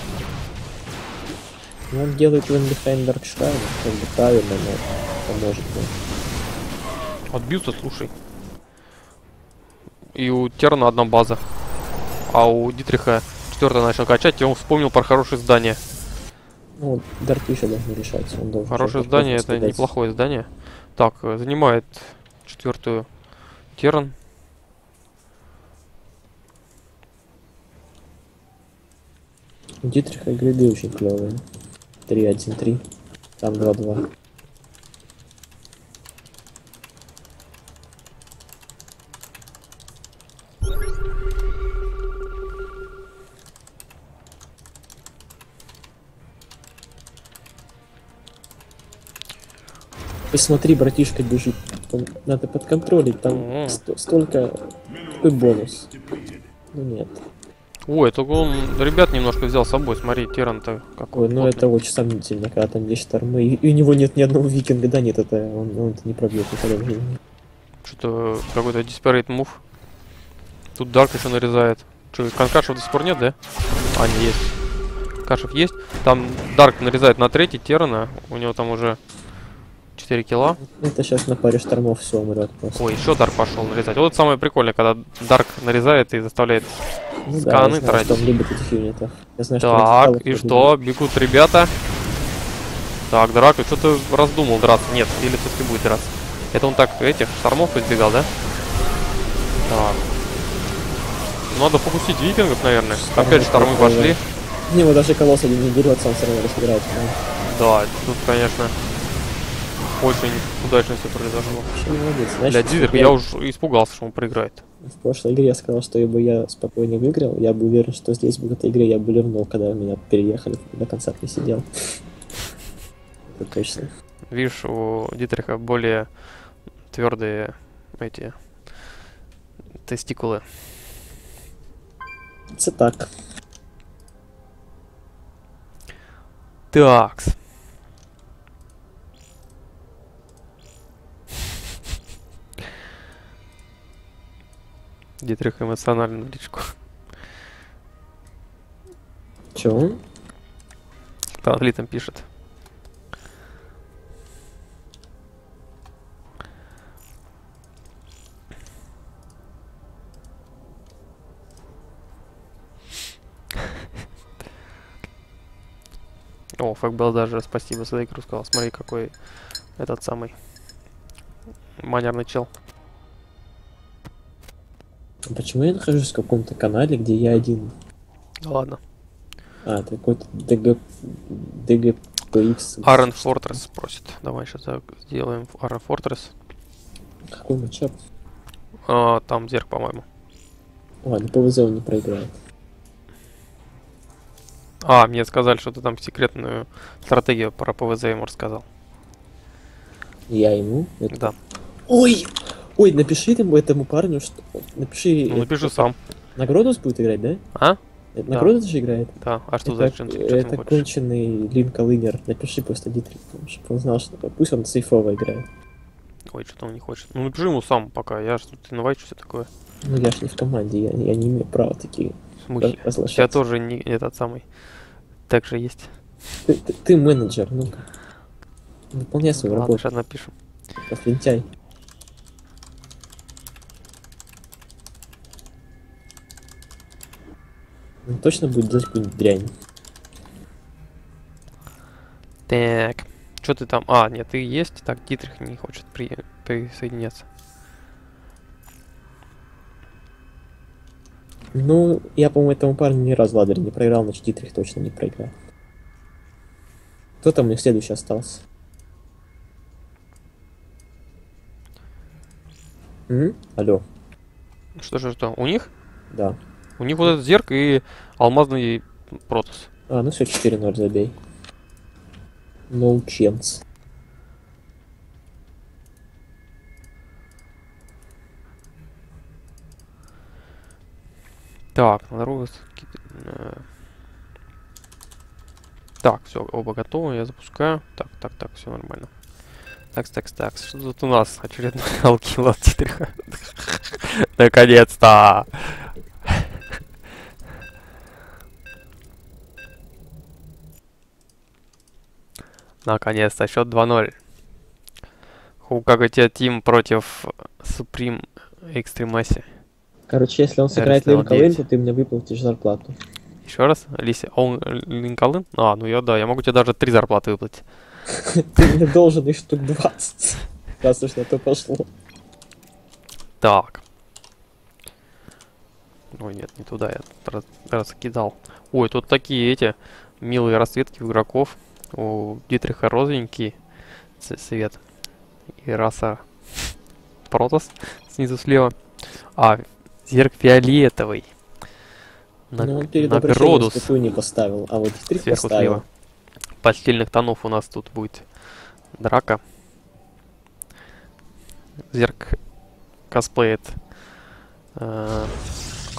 Ну, он делает Land Behind Dark Shrine, как бы правильно, но поможет нам.
Отбьются, слушай. И у Терна одна база. А у Дитриха четвертый начал качать, и он вспомнил про хорошее здание.
Ну, Дарк еще должен решаться. Он должен
Хорошее
что-то
здание, это
сказать.
неплохое здание. Так, э, занимает четвертую Терн.
У Дитриха гриды очень клевые. три один три. Там два два. Посмотри, братишка бежит. Там надо подконтролить. Там
Мгм.
сто- столько... Какой бонус? Ну нет.
Ой, только он ребят немножко взял с собой. Смотри, Теран-то какой.
Ой, ну это очень сомнительно, когда там есть штормы, и, и у него нет ни одного викинга, да нет, это он, он это не пробьет никогда в жизни.
Что-то какой-то Desperate Move. Тут Дарк еще нарезает. Что, конкашев до сих пор нет, да? А, не есть. Кашев есть. Там Дарк нарезает на третий Терана. У него там уже четыре килла.
Это сейчас на паре штормов все умрет просто.
Ой, еще Дарк пошел нарезать. Вот это самое прикольное, когда Дарк нарезает и заставляет
Ну да,
сканы
я знаю,
тратить.
что он любит этих юнитов. Я знаю, что
Так,
радикалов
и
не
что? Бегут ребята. Так, Драко что-то раздумал драться. Нет, или все-таки будет драться. Это он так этих штормов избегал, да? Так. Надо фокусить викингов, наверное. Опять штормы пошли.
Не, его даже колосс один не берется, он все равно разбирается.
Да, тут, конечно, очень удачно все произошло.
Вообще молодец. Знаешь,
Для
если
Дизерка
бы
я уже испугался, что он проиграет.
В прошлой игре я сказал, что бы я спокойнее выиграл, я был уверен, что здесь в этой игре я бы ливнул, когда меня переехали, до конца не сидел. Это точно.
Видишь, у Дитриха более твердые эти тестикулы.
Это так.
Такс. Дитрих эмоционально на речку.
Чё?
Ли там пишет. О, Фэкбелл даже спасибо за игру сказал. Смотри, какой этот самый манерный чел.
Почему я нахожусь в каком-то канале, где я один?
Да ладно.
А, это какой-то ДГ... ДГПХ.
Iron Fortress просит. Давай сейчас сделаем Iron Fortress.
Какой матчап?
А, там Зерк, по-моему.
Ладно, ПВЗ он не проиграет.
А, мне сказали, что ты там секретную стратегию про ПВЗ ему рассказал.
Я ему? Это...
Да.
Ой! Ой, напиши ему, этому парню, что... Напиши...
Ну, напиши
это...
сам.
На Гродус будет играть, да?
А?
Это
Да.
на Гродус же играет?
Да. А что
это,
за экшен? Что ты
это
хочешь?
конченый Линколынер. Напиши просто Дитрих, чтобы он знал, что пусть он сейфово играет.
Ой, что-то он не хочет. Ну, напиши ему сам пока. Я ж тут инновайчу, все такое.
Ну я ж не в команде, я, я не имею права такие
Смухи. У тебя
разглашать.
тоже не этот самый. Так же есть.
Ты, ты, ты менеджер, ну-ка. Выполняй свою
Ладно,
работу.
сейчас напишем.
Как лентяй. Он точно будет делать какую-нибудь дрянь.
Так. Что ты там? А, нет, ты есть. Так, Дитрих не хочет при... присоединяться.
Ну, я, по-моему, этому парню ни разу ладер не проиграл, значит Дитрих точно не проиграл. Кто там у них следующий остался? М? Алло.
Что же что? У них?
Да.
У них вот этот Зерк и алмазный Протос.
А, ну все, четыре ноль забей. No chance.
Так, надо... Так, все, оба готовы, я запускаю. Так, так, так, все нормально. Так, так, так, что тут у нас? Очередной алкил от Дитриха. Наконец-то! Наконец-то, счет два ноль. Ху, как у тебя тим против Supreme Extremacy?
Короче, если он сыграет
Аристотель
Линколн,
девять.
то ты мне выплатишь зарплату.
Еще раз? Алисия, он Линколн? А, ну я да, я могу тебе даже три зарплаты выплатить.
Ты мне должен их штук двадцать. Раз уж на то пошло.
Так. Ой, нет, не туда, я раз, раскидал. Ой, тут такие эти милые расцветки у игроков. У Дитриха розовенький цвет. И раса Протос снизу слева. А, Зерк фиолетовый. На,
Ну, он перед
на
обращением
Гродус
статую не поставил, а вот Дитрих
сверху
поставил.
слева. Постельных тонов у нас тут будет драка. Зерк косплеит э,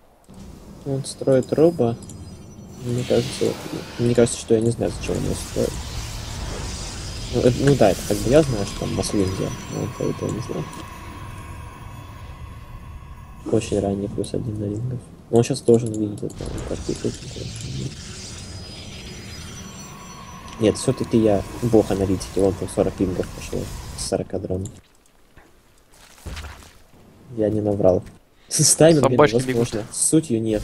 Он строит робо. Мне кажется, мне кажется, что я не знаю, зачем он его строит. Ну, это, ну да, это как бы я знаю, что там Маслинги, но он этого не знаю. Очень ранний плюс один на рингов. Но он сейчас должен видеть это, как ты. Нет, все-таки я бог аналитики, вон там сорок рингов пошло с сорока дронов. Я не наврал. С таймингом возможно, с сутью нет.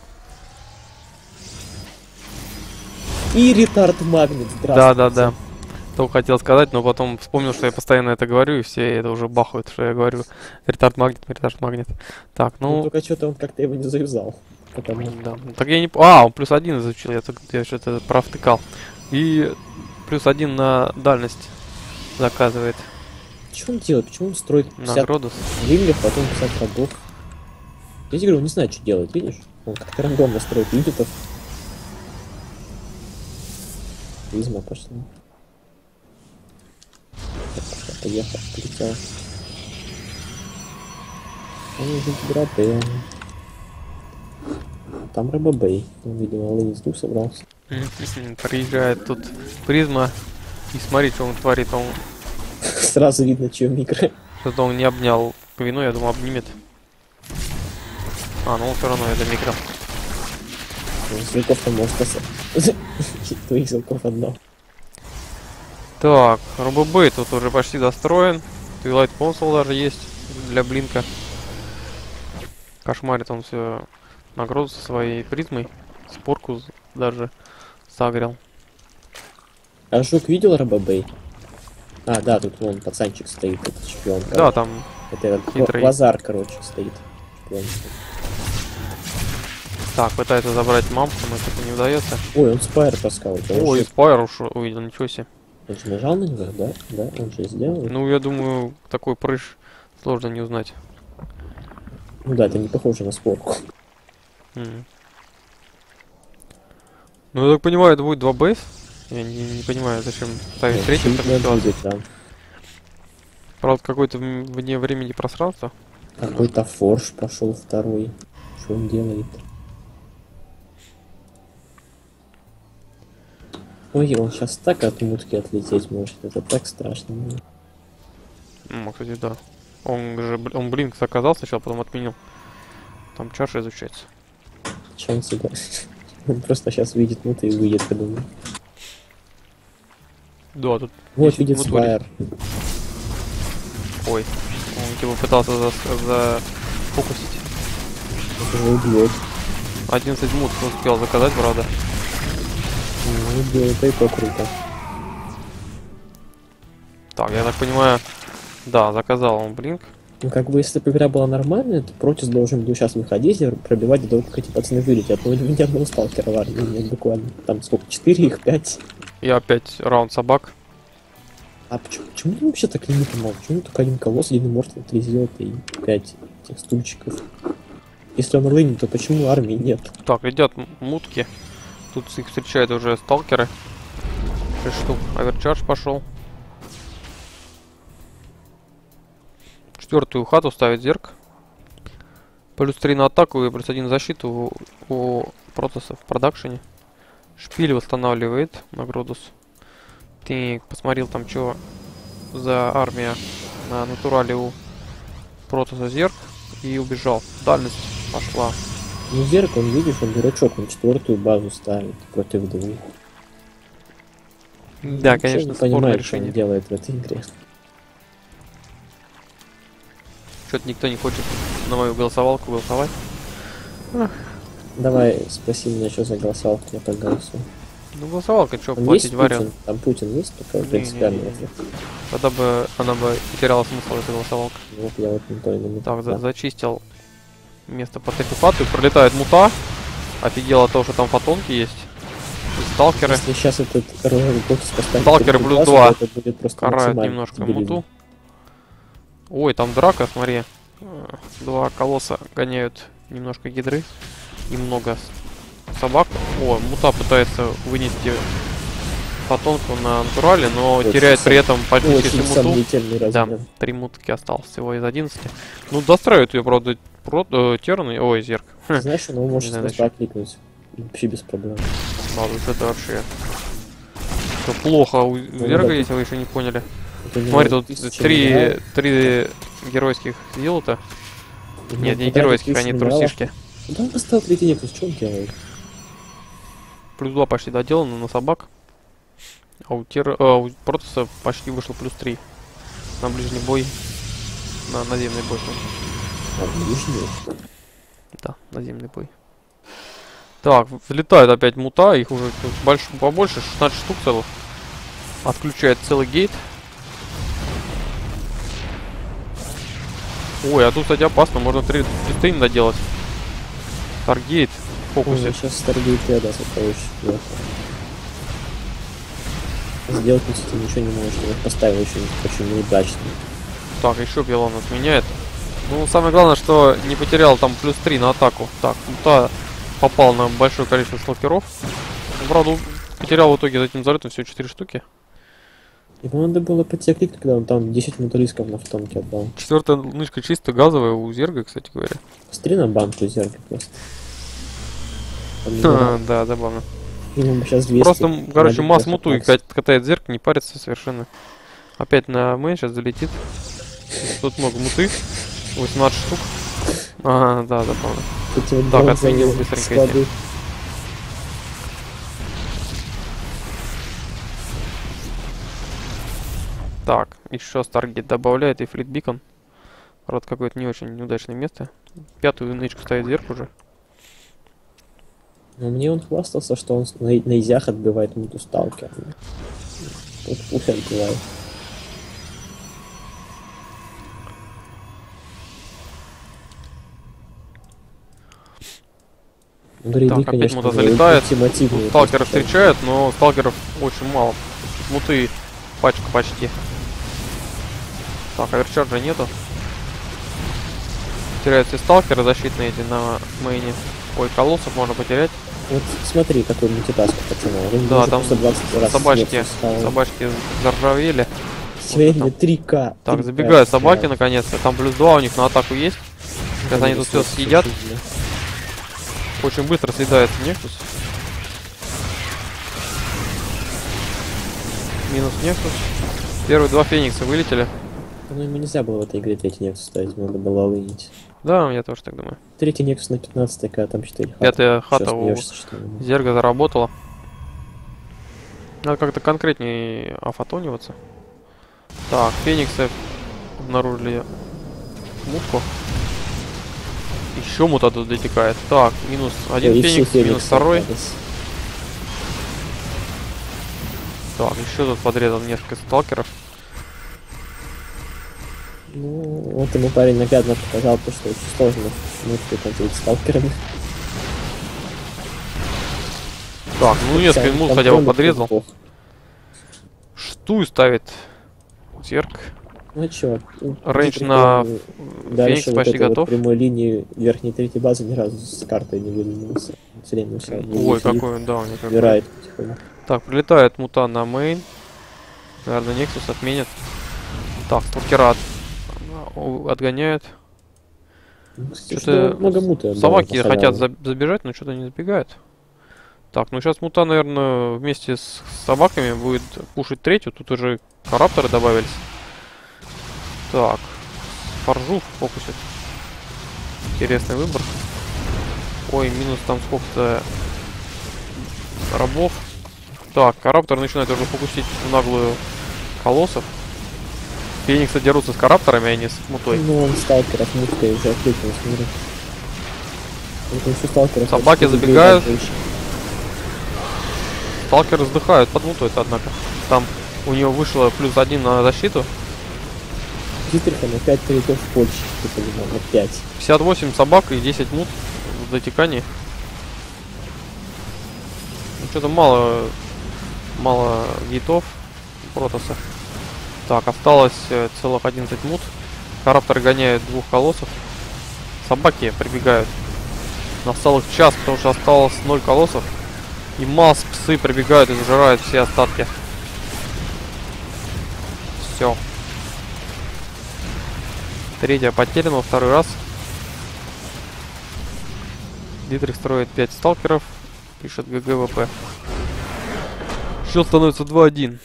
И ретард магнит, здравствуйте.
Да, да, да. Только хотел сказать, но потом вспомнил, что я постоянно это говорю, и все это уже бахают, что я говорю. Ретард магнит, ретард магнит. Так, ну...
ну только что-то он как-то его не завязал. Потому...
Да. Так я не... А, он плюс один изучил, я, я что-то провтыкал. И плюс один на дальность заказывает.
Что он делает? Почему он строит пятьдесят рингов, потом пятьдесят рабов? Я тебе говорю, он не знает, что делать, видишь? Он как-то рандомно строит юнитов. Призма пошла. Поехал, полетел. Он уже грабел. Там Робобей. Он, видимо, лейнсду собрался.
Приезжает тут призма. И смотри, что он творит. Он...
Сразу видно, что микро.
Что-то он не обнял Квину, я думаю, обнимет. А, ну все равно это микро.
Зелков-то может касаться. Твоих зелков одно.
Так, РББ тут уже почти достроен. Twilight Console даже есть для блинка. Кошмарит он все награду со своей призмой. Спорку даже сагрел.
А Жук видел Робобей? А, да, тут вон пацанчик стоит, это чемпион. Короче.
Да, там
это этот Лазар, короче, стоит. Чемпион.
Так, пытается забрать мамку, но это не удается.
Ой, он Спайр таскал.
Ой, Спайр ушел, увидел, ничего себе.
Он же нажал на него, да? Да, он же сделал.
Ну, я думаю, такой прыж сложно не узнать.
Ну да, это не похоже на спорку.
Mm. Ну, я так понимаю, это будет два бейс. Я не, не понимаю, зачем ставить третий в такой ситуации. Да. Правда, какой-то вне времени пространства.
Какой-то форш пошел второй. Что он делает? Ой, он сейчас так от мутки отлететь может. Это так страшно.
Ну, кстати, да. Он же, он блинк заказал сначала, потом отменил. Там чаша изучается.
Шансы, да. Он просто сейчас видит муты и выйдет, я думаю.
Да, тут...
Вот видит Спайр.
Ой, он типа пытался за, за... фокусить.
Это убьет.
одиннадцать мут успел заказать, правда.
Ну, убил, это и то круто.
Так, я так понимаю, да, заказал он блинк.
Ну, как бы, если бы игра была нормальная, то Протис должен был сейчас выходить и пробивать до того, как эти пацаны вылетят. Но ни одного сталкера в армии нет буквально. Там сколько, четыре их, пять.
И опять раунд собак.
А почему, почему он вообще так не помог? Почему только один колосс, один мортал, три зелота и пять этих стульчиков? Если он лынит, то почему армии нет?
Так, летят мутки. Тут их встречают уже сталкеры. шесть штук. Оверчардж пошел. Четвертую хату ставит зерк. Плюс три на атаку и плюс один на защиту у, у Протоса в продакшене. Шпиль восстанавливает на Гродус. Ты посмотрел там, что за армия на натурале у Протоса зерк. И убежал. Дальность пошла.
Ну, зерк, он, видишь, он дурачок, он четвертую базу ставит против двух.
Да,
я
конечно,
не понимаю,
решение.
что он делает в этой игре.
Что-то никто не хочет на мою голосовалку голосовать. Ах.
Давай, спроси меня, что за голосовалка, я проголосую.
Ну, голосовалка, что,
там
платить вариант?
Там Путин есть, такая принципиальная.
Тогда бы она бы потеряла смысл, эта голосовалка.
Вот я вот не понял.
Так, за зачистил место под эпифату, пролетает мута. Офигел от того, что там фотонки есть. И сталкеры.
Если сейчас этот Протис поставить...
Сталкеры плюс два.
Карают
немножко муту. Ой, там драка, смотри. Два колосса гоняют немножко гидры. Немного собак. О, мута пытается вынести фотонку на натурале, но очень теряет при этом практически муту. Да, три мутки осталось всего из одиннадцати. Ну, достраивают ее, правда, прот, э, терн, и- ой, зерк.
Ты знаешь, он его может
Не знаю,
просто кликнуть. Вообще без проблем.
Ладно, это вообще всё плохо у зерга,
да,
если вы еще не поняли.
Это у него
Смотри, тут
тысяча
три,
минералов.
три геройских зила-то.
У него
Нет, не
потратил
геройских,
тысячу
они
минералов.
трусишки.
Да он поставил третий нектус, что он делает?
Плюс два почти доделано на собак. А у, тер... а у Протоса почти вышло плюс три. На ближний бой. На наземный бой.
А, ближний.
Да, наземный бой. Так, взлетают опять мута, их уже тут больше, побольше, шестнадцать штук целых. Отключает целый гейт. Ой, а тут, кстати, опасно, можно три стрим доделать. Таргейт в фокусе.
Ой, сейчас Старгейт и Адас получит плохо. Сделать, по сути, ничего не может. Он их поставил еще очень неудачно.
Так, еще пилон нас меняет. Ну, самое главное, что не потерял там плюс три на атаку. Так, мута попал на большое количество сталкеров. Ну, правда, потерял в итоге за этим залетом всего четыре штуки.
Ему надо было пойти кликнуть, когда он там десять муталисков на фтомке отдал.
Четвертая нычка чисто газовая у Зерга, кстати говоря.
Посмотри на банку зерга просто. Он не
Ха,
знаю,
да, забавно.
ему сейчас двести.
Просто, м, короче,
Надо
масс
просто
муту и
макс.
катает зерк, не парится совершенно. Опять на мейн сейчас залетит. Тут много муты. восемнадцать штук. Ага, да, забавно.
Эти вот
Так,
бронзовые
отменил быстренько
склады.
Так, еще Старгейт добавляет и Флит Бикон. Правда, какое-то не очень неудачное место. Пятую нычку ставит зерк уже.
Но мне он хвастался, что он на, на изях отбивает муту сталкера. Вот пусть отбивает. Ну, рейды,
Так, опять
конечно,
мута
были
залетает.
ультимативные
Сталкеры
просто.
встречают, но сталкеров очень мало. Муты пачка почти. Так, оверчарджа нету. Теряют все сталкеры защитные эти на мейне. Ой, колоссов можно потерять.
Вот смотри, какой мультитаск у пацана. Он
Да,
уже
там
просто двадцать раз
собачки,
нексус ставил.
собачки заржавели.
Сегодня
там.
три ка.
Так,
три ка
забегают собаки
снял.
наконец-то. Там плюс два у них на атаку есть. Сейчас они тут все
Ресурсы
съедят.
существенно.
Очень быстро съедается Нексус. Минус Нексус. Первые два Феникса вылетели.
Ну, ему нельзя было в этой игре третий нексус ставить, надо было лынить.
Да, я тоже так думаю.
Третий нексус на пятнадцать, когда там четыре хата.
Пятая
Чё
хата у
смеёшься, что ли?
Зерга заработала. Надо как-то конкретнее офатониваться. Так, Фениксы обнаружили мутку. Еще мута тут дотекает. Так, минус один
Да, и все
Феникс, минус
Фениксы
второй.
остались.
Так, еще тут подрезал несколько сталкеров.
Ну, вот ему парень наглядно показал то, что очень сложно мутку контролить сталкерами.
Так, ну несколько
Хотя
мут
там
хотя бы
контроль
подрезал.
неплохо.
Штую ставит Зерг.
Ну а чё?
Рейндж на
Дальше
Феникс
вот
почти
этой вот
готов.
прямой линии верхней третьей базы ни разу с картой не выдвинулся. Все время все
Ой, какой он, да, у него какой.
убирает потихоньку.
Так, прилетает мута на мейн. Наверное, Нексус отменит. Так, сталкера от- о- отгоняет.
Ну, кстати,
Что-то
что много муты отдал
Собаки
по
хотят
халяве.
за- забежать, но что-то не забегают. Так, ну сейчас мута, наверное, вместе с собаками будет пушить третью. Тут уже карапторы добавились. Так, Фаржу фокусит. Интересный выбор. Ой, минус там сколько-то рабов. Так, караптор начинает уже фокусить в наглую колоссов. Фениксы дерутся с карапторами, а не с мутой.
Ну, он сталкеров муткой уже откликнул, смотри. Вот он всё сталкеров
Собаки
почти
забегают.
убил, отлично.
Сталкеры вздыхают под мутой, однако. Там у него вышло плюс один на защиту.
Дитриха на пять критов больше, ты понимаешь, на пять.
пятьдесят восемь собак и десять мут в дотекании. Ну, что-то мало, мало гейтов Протоса. Так, осталось э, целых одиннадцать мут. Караптор гоняет двух колоссов. Собаки прибегают на целых час, потому что осталось ноль колоссов. И масс псы прибегают и зажирают все остатки. Все. Третья потеряна во второй раз. Дитрих строит пять сталкеров. Пишет ГГВП. Счет становится два один.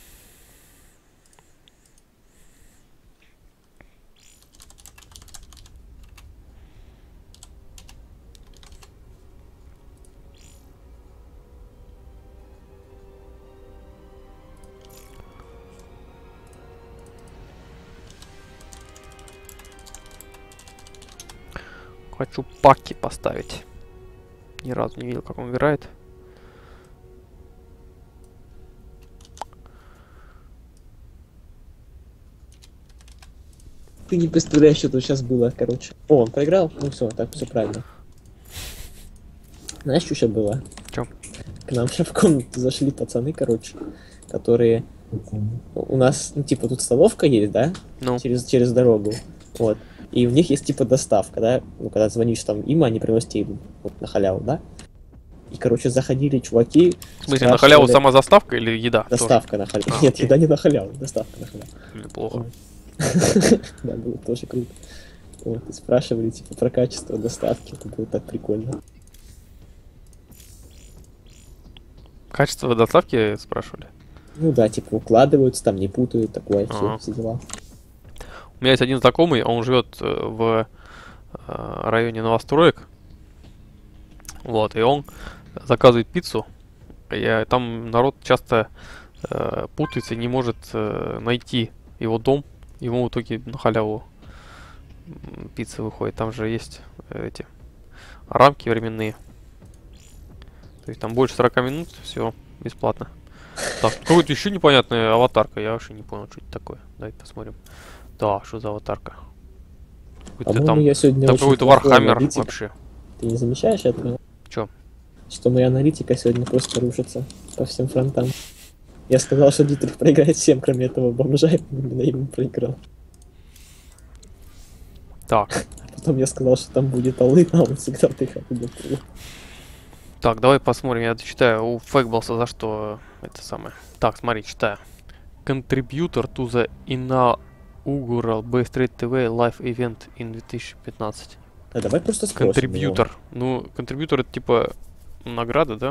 Хочу паки поставить. Ни разу не видел, как он играет.
Ты не представляешь, что тут сейчас было, короче. О, он проиграл? Ну все, так все правильно. Знаешь, что сейчас было?
Чё?
К нам сейчас в комнату зашли пацаны, короче, которые... У нас, ну, типа, тут столовка есть, да?
Ну.
Через, через дорогу. Вот. И у них есть, типа, доставка, да? Ну, когда звонишь там им, они приносят еду. Вот, на халяву, да? И, короче, заходили чуваки...
В смысле, на халяву сама заставка или еда?
Доставка
тоже?
на халяву.
А,
Нет,
окей.
еда не на халяву, доставка на халяву.
Неплохо.
Да, было тоже круто. Вот, и спрашивали, типа, про качество доставки. Это было так прикольно.
Качество доставки спрашивали?
Ну да, типа, укладываются, там не путают, такое, все,
Ага.
все дела.
У меня есть один знакомый, он живет э, в э, районе новостроек. Вот, и он заказывает пиццу. И там народ часто э, путается и не может э, найти его дом. Ему в итоге на халяву м, пицца выходит. Там же есть э, эти рамки временные. То есть там больше сорока минут, все бесплатно. Так, какой-то еще непонятная аватарка. Я вообще не понял, что это такое. Давай посмотрим. Да, что за аватарка? Какой-то там,
я сегодня
там
очень
какой-то
плохой
Вархаммер
аналитик.
вообще.
Ты не замечаешь этого?
Чё?
Что моя аналитика сегодня просто рушится по всем фронтам. Я сказал, что Дитрих проиграет всем, кроме этого бомжа, и именно ему проиграл.
Так,
Потом я сказал, что там будет Аллы, а он всегда тихо будет.
так, давай посмотрим. Я читаю у Фэкблса за что это самое. Так, смотри, читаю. Contributor to the inaugural Base Trade ти ви Live Event in две тысячи пятнадцать.
А давай просто спросим.
Контрибьютор. Ну, контрибьютор это типа награда, да?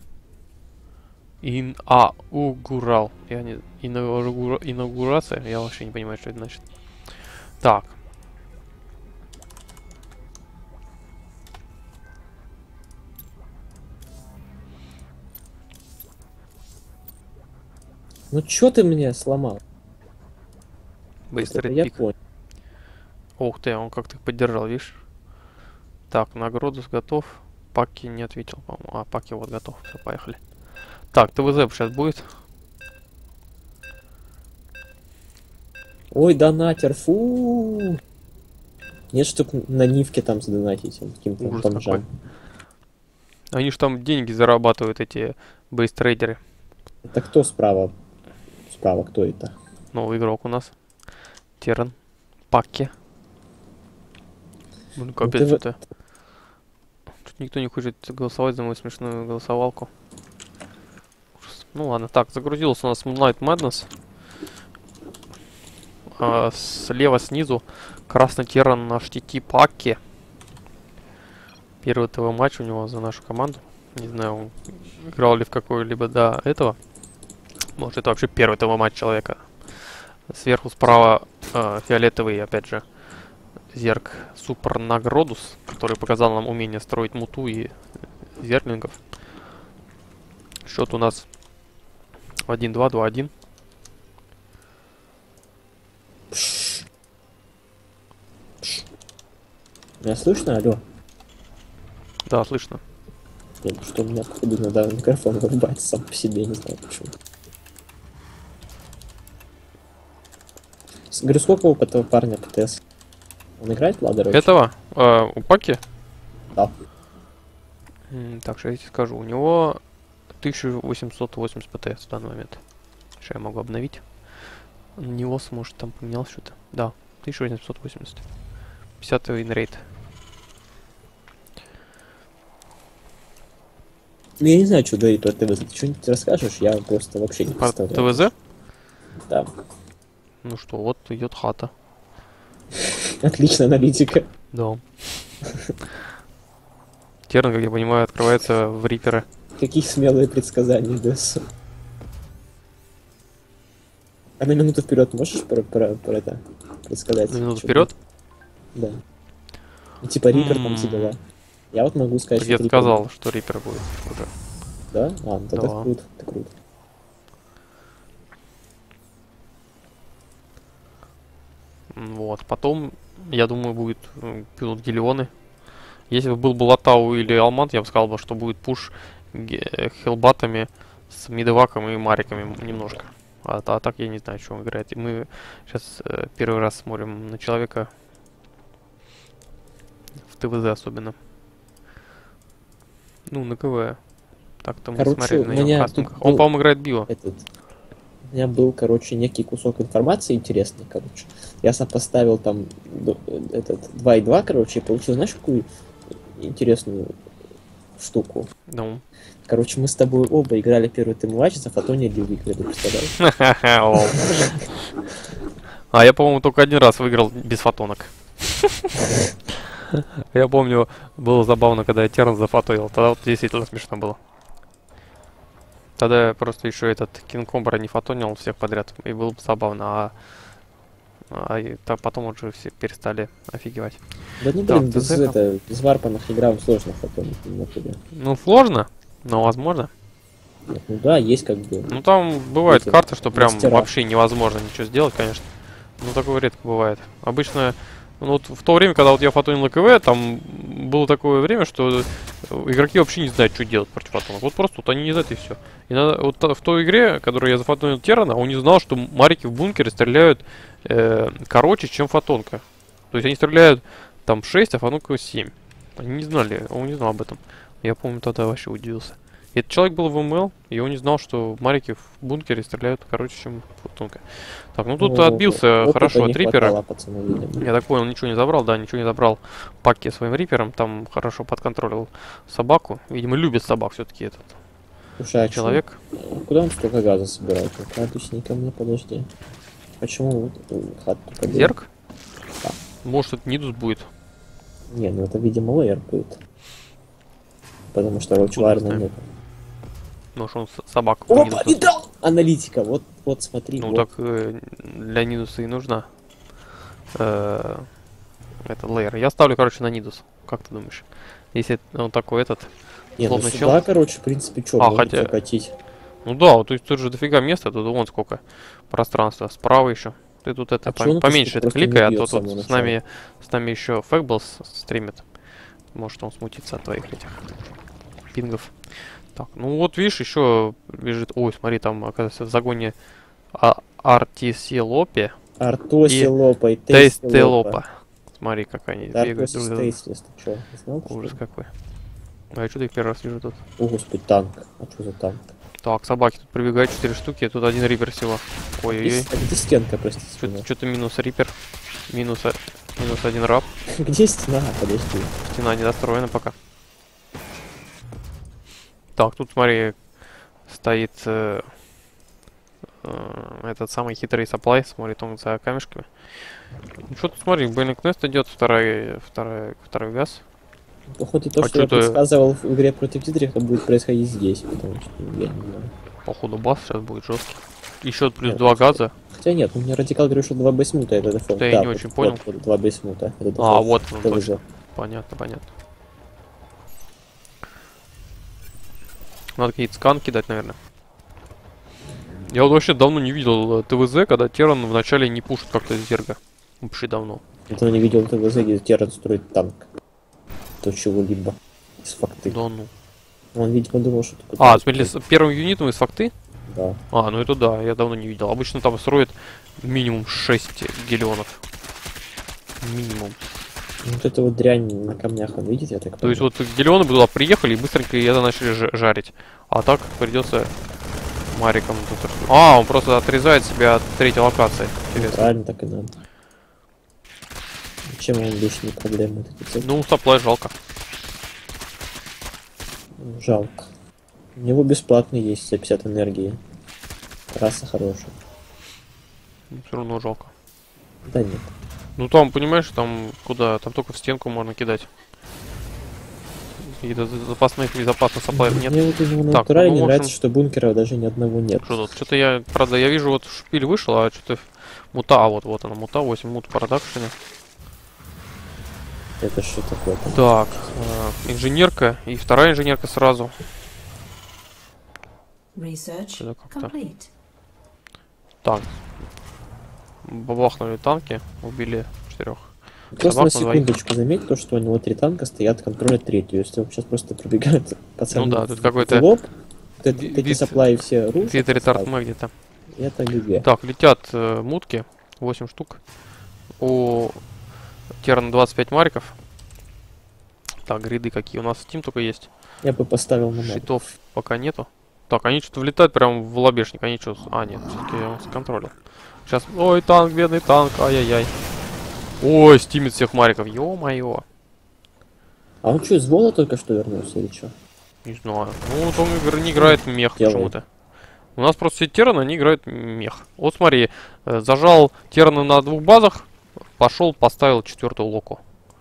Инаугурал. Я не... Инаугура... Инаугурация? Я вообще не понимаю, что это значит. Так.
Ну чё ты меня сломал?
Быстрый
Я
пик.
понял.
Ух ты, он как-то их поддержал, видишь? Так, награду готов. Паки не ответил, по-моему. А, Паки вот готов. Все, поехали. Так, ТВЗ сейчас будет.
Ой, донатер, фу. Нет, чтоб на Нивке там задонатить, он каким-то
Ужас
бомжам.
Они же там деньги зарабатывают, эти бейстрейдеры.
Это кто справа? Справа кто это?
Новый игрок у нас. Теран. Паки. Ну,
Ну,
опять
ты
что-то. Тут никто не хочет голосовать за мою смешную голосовалку. Ужас. Ну ладно, так, загрузился у нас Moonlight Madness. А, слева снизу красный терран наш ти ти Паки. Первый ТВ матч у него за нашу команду. Не знаю, он играл ли в какой-либо до этого. Может, это вообще первый ТВ матч человека. Сверху справа э, фиолетовый, опять же, зерк Супер Нагродус, который показал нам умение строить муту и зерклингов. Счет у нас один-два, два-один.
Меня слышно, алло?
Да, слышно.
Нет, что у меня, походу, надо микрофон вырубать сам по себе, не знаю почему. С- Говорю, сколько у этого парня ПТС? Он играет Ладер?
Этого? Э, у Паки?
Да.
М, так, что я тебе скажу. У него тысяча восемьсот восемьдесят ПТС в данный момент. Что я могу обновить? У него, может, там поменялось что-то. Да, тысяча восемьсот восемьдесят. пятьдесят винрейт.
Ну я не знаю, что говорит про ТВЗ. Ты что-нибудь расскажешь? Я просто вообще не
По
представляю.
ТВЗ?
Да.
Ну что, вот идет хата.
Отличная аналитика.
Да. Терн, как я понимаю, открывается в Рипера.
Какие смелые предсказания, Дэс. А на минуту вперед можешь про, про, про это предсказать?
На минуту
Что
вперед?
будет? Да. Ну, типа Рипер там все дела. Я вот могу сказать,
Так я
Рипер
сказал,
будет.
что Рипер будет уже.
Да? А, ну тогда
Да.
круто, это круто.
Вот. Потом, я думаю, будет м, пинут Гелионы. Если бы был бы Латау или Алмат, я бы сказал, бы, что будет пуш ге- хелбатами с мидеваком и мариками немножко. А, а так я не знаю, что он играет. И мы сейчас э, первый раз смотрим на человека в ТВЗ особенно. Ну, на КВ. Так-то мы
Короче,
смотрели на
у
него в
меня
кастингах.
тут
Он,
был
по-моему, играет био.
этот... У меня был, короче, некий кусок информации интересный, короче. Я сопоставил там д- этот два и два, короче, и получил, знаешь, какую интересную штуку?
Ну.
Короче, мы с тобой оба играли первый тайм-матч, за фотонили выиграли, представляешь?
Лол. А я, по-моему, только один раз выиграл без фотонок. Я помню, было забавно, когда я Терн зафотоил. Тогда вот действительно смешно было. Тогда я просто еще этот Кинг-Комбра не фотонил всех подряд. И было бы забавно, а, а и та- потом уже все перестали офигевать.
Да ну
Так,
блин, без,
ТЗ -ка.
это, без варпанных играм сложно фотонить. Ну, тебе.
Ну, сложно, но возможно.
Нет, ну да, есть как бы.
Ну, там бывают
Эти
карты, что прям
мастера.
вообще невозможно ничего сделать, конечно. Ну, такое редко бывает. Обычно, ну, вот в то время, когда вот я фотонил КВ, там было такое время, что игроки вообще не знают, что делать против фотонов. Вот просто вот они не знают, и все. И надо, вот та- в той игре, которую я зафотонил Террана, он не знал, что марики в бункере стреляют э, короче, чем фотонка. То есть они стреляют там шесть, а фотонка семь. Они не знали, он не знал об этом. Я помню, тогда вообще удивился. И этот человек был в МЛ, и он не знал, что марики в бункере стреляют короче, чем фотонка. Так, ну тут
Ну,
отбился
опыта
хорошо
не
от Рипера.
хватало, пацану, видимо.
Я так понял, ничего не забрал, да, ничего не забрал паки своим Рипером. Там хорошо подконтролил собаку. Видимо, любит собак все-таки этот
Слушай, а чё-
человек.
куда он столько газа собирает? Ну, Крадусник ко мне, подожди. Почему вот, э, хат только делает?
Зерк?
Да.
Может, это Нидус будет.
Не, ну это, видимо, лейер будет. Потому что Волчварна
знаем.
нет.
Может, он с- собак.
Опа,
Нидуса.
и дал! Аналитика, вот, вот смотри.
Ну
вот.
так э, для Нидуса и нужна. Э, это лейер. Я ставлю, короче, на Нидус. Как ты думаешь? Если он такой этот.
Не, ну
злобный
сюда, короче, в принципе, что,
А,
можно
хотя-
катить.
Ну да, вот то есть тут же дофига места, тут вон сколько пространства. Справа еще. Ты тут это
А
пом-
чё он
поменьше
просто
это
не
кликай, а
бьёт
то
с
тут
самого
с нами, с нами еще Фэкблс стримит. Может он смутится от твоих этих пингов. Так, ну вот видишь, еще бежит. Ой, смотри, там, оказывается, в загоне а, Артисилопе
Артоси
и
лопай,
Тейстелопа. Смотри, как они бегают
Артоси
друг за другом.
Стейслес, ты чё, не знал? что
Ужас
ли?
какой. А я что-то их первый раз вижу тут.
О, господи, танк. А что за танк?
Так, собаки тут прибегают, четыре штуки, тут один рипер всего. Ой-ой-ой.
Здесь- а где стенка, простите меня?
Что-то минус рипер. Минус, а- минус один раб.
Где стена? Подожди.
Стена недостроена пока. Так, тут смотри, стоит э, э, этот самый хитрый саплай, смотрит он за камешками. Ну что тут смотри, Бэллинг Нест идет, второй, второй, второй газ.
Походу, то,
А
что я
чё-то-
предсказывал в игре против Дитриха, будет происходить здесь, потому что я не знаю.
Походу бас сейчас будет жесткий. Еще плюс
Нет,
два
просто-
газа.
Хотя нет, ну мне радикал говорит, что два бейсмута это дефолт.
Да, я не очень понял.
Вот, вот, два бейсмута. Это
А,
дефолт.
вот он
ТВЗ.
точно. Понятно, понятно. Надо какие-то скан кидать, наверное. Я вот вообще давно не видел э, ТВЗ, когда Терран вначале не пушит как-то зерга. Вообще давно.
Это не видел ТВЗ, где Террен строит танк. То чего-либо. Из факты.
Да ну.
Он, видимо, думал, что... такое
А, в
танк
смысле,
строит.
с первым юнитом из факты?
Да.
А, ну это да, я давно не видел. Обычно там строят минимум шесть гелионов. Минимум.
Вот эта вот дрянь на камнях, он видит, я так
То есть вот гелионы бы туда приехали и быстренько это начали ж- жарить. А так придется Мариком тут... А, он просто отрезает себя от третьей локации. Интересно.
Правильно, так и надо. Чем он лишние проблемы? Вот эти
Ну, саплай жалко.
цепи? Жалко. У него бесплатно есть за пятьдесят энергии. Раса хорошая.
Все равно жалко.
Да нет.
Ну там, понимаешь, там куда? Там только в стенку можно кидать. каких-то запасных безопасных саплаев нет.
Мне вот именно на
Так,
натурале
ну,
не
в общем-
нравится, что бункеров даже ни одного нет.
Что тут? Что-то я, правда, я вижу, вот шпиль вышел, а что-то мута, а вот, вот она, мута восемь, мут продакшене.
Это что такое?
Так, э, инженерка и вторая инженерка сразу.
Research
Что-то как-то.
complete.
Так. Бабахнули танки, убили четырех.
Просто на
собак на двоих.
секундочку заметь то, что у него три танка стоят, контролят третью. Если сейчас просто пробегают пацаны
Ну да, тут
в-
какой-то
в лоб, вот эти,
ви-
эти
вид-
саплаи все рушат,
Вид ретард
сразу,
где-то.
и это ГГ.
Так, летят э, мутки, восемь штук. У Терна двадцать пять мариков. Так, гриды какие у нас Steam только есть.
Я бы поставил на мат.
Щитов пока нету. Так, они что-то влетают прям в лобешник. Они что? А, нет, все-таки он сконтролил. Сейчас. Ой, танк, бедный танк, ай-яй-яй. Ой, стимит всех мариков. Ё-моё.
А он что, из Вола только что вернулся или что?
Не знаю. Ну, вот он игр- не играет мех
Делает.
почему-то. У нас просто все тераны, они играют мех. Вот смотри, э, зажал тераны на двух базах, пошел, поставил четвертую локу.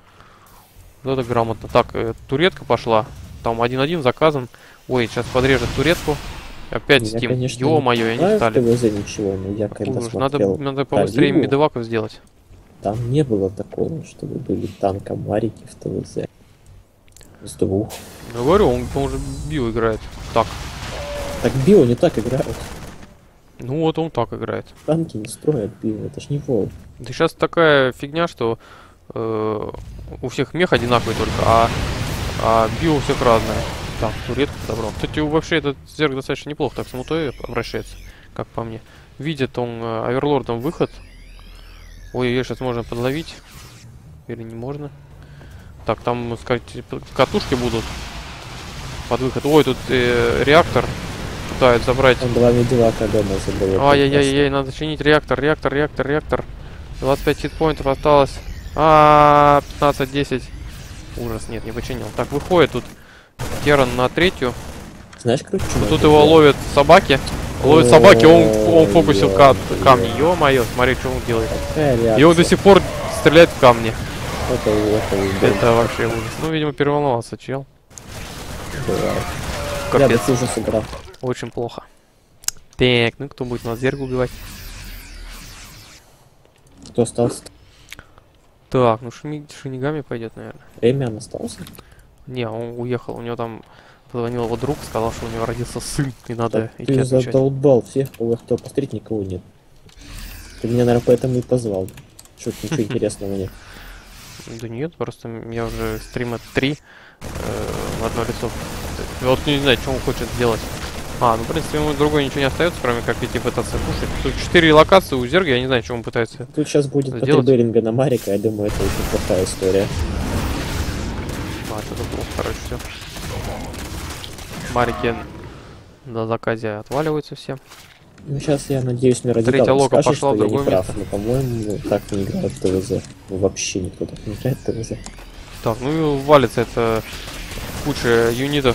Вот это грамотно. Так, э, туретка пошла. Там один-один заказан. Ой, сейчас подрежет туретку. Опять
Я,
Steam.
конечно,
Ё-моё, я не
знаю в
стали.
ТВЗ ничего, но я когда
Ужас. Надо,
смотрел,
надо побыстрее
Калигу,
медеваков сделать.
там не было такого, чтобы были танкомарики в ТВЗ. С двух.
Я говорю, он, он уже био играет. Так.
Так био не так играют.
Ну вот он так играет.
Танки не строят био, это ж не Вол.
Да сейчас такая фигня, что э, у всех мех одинаковый только, а, а био у всех разное. Так, туретку добро. Кстати, вообще этот зерк достаточно неплохо так с мутой обращается, как по мне. Видит он э, оверлордом выход. Ой, ее сейчас можно подловить. Или не можно. Так, там, сказать, катушки будут под выход. Ой, тут э, реактор пытают забрать.
Он два медивака дома забыл.
Ай-яй-яй-яй, надо чинить реактор, реактор, реактор, реактор. двадцать пять хитпоинтов осталось. А, пятнадцать десять. Ужас, нет, не починил. Так, выходит тут Теран на третью.
Знаешь, круче?
Вот тут его ловят собаки. Ловят собаки, он, он фокусил ка- камни. Ё-моё, смотри, что он делает. И он до сих пор стреляет в камни.
Это, это,
Это вообще ужас. Ну, видимо, переволновался чел.
Я
Капец.
бы уже сыграл.
Очень плохо. Так, ну кто будет нас зерга убивать?
Кто остался?
Так, ну Шими... Шинигами пойдет, наверное.
Эмиан остался?
Не, он уехал. У него там позвонил его друг, сказал, что у него родился сын, и надо
Так
идти
ты
отмечать.
задолбал всех, кого я хотел посмотреть, никого нет. Ты меня, наверное, поэтому и позвал. Что-то ничего интересного нет.
Да нет, просто я уже стрима три э, в одно лицо. Вот не знаю, что он хочет сделать. А, ну в принципе ему другой ничего не остается, кроме как идти пытаться кушать. Тут четыре локации у Зерга, я не знаю, что он пытается.
Тут сейчас будет по три
Сделать?
Беринга на Марика, я думаю, это очень плохая история.
А, что-то плохо, короче, все. Марики на заказе отваливаются все.
Ну, сейчас, я надеюсь, мне
Третья
радикал
лока
скажет,
пошла
что
в
я не
другое
прав.
место.
Но, по-моему, так не играют в ТВЗ. Ну, вообще никто так не играет в ТВЗ.
Так, ну и валится это куча юнитов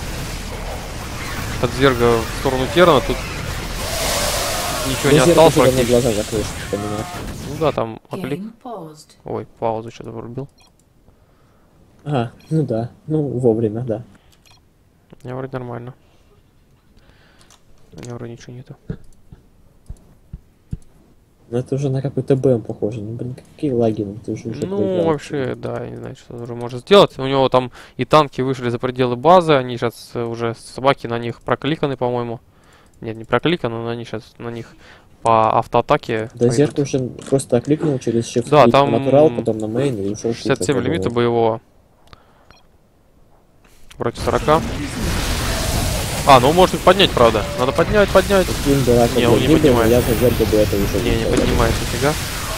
от Зерга в сторону Терна. Тут ничего не
Ну, Зерк
осталось
уже давно
практически.
глаза закроешь, понимаю.
Ну да, там оклик.
Game paused.
Ой, паузу что-то врубил.
А, ну да. Ну, вовремя, да.
У меня вроде нормально. У меня вроде ничего нету.
Но это уже на какой-то БМ похоже. Ну, блин, какие лаги, ну, ты уже уже
Ну,
проиграл.
вообще, да, я не знаю, что уже может сделать. У него там и танки вышли за пределы базы, они сейчас уже, собаки на них прокликаны, по-моему. Нет, не прокликаны, но они сейчас на них по автоатаке.
Да,
пойдут.
Зерк уже просто окликнул через shift
Да,
клик
там
на натурал, потом на мейн и ушел.
шестьдесят семь лимита боевого. Против сорока. А, ну может поднять, правда. Надо поднять, поднять. Не, он не поднимает.
Я за Зерга бы это уже
Не, не
сделал.
поднимает нифига.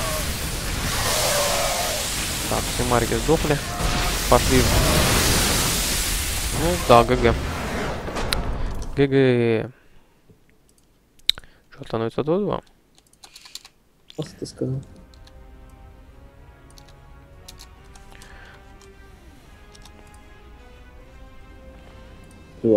Так, все марки сдохли. Пошли. Ну да, ГГ. ГГ. Что, становится два-два?
Что ты сказал? Чего?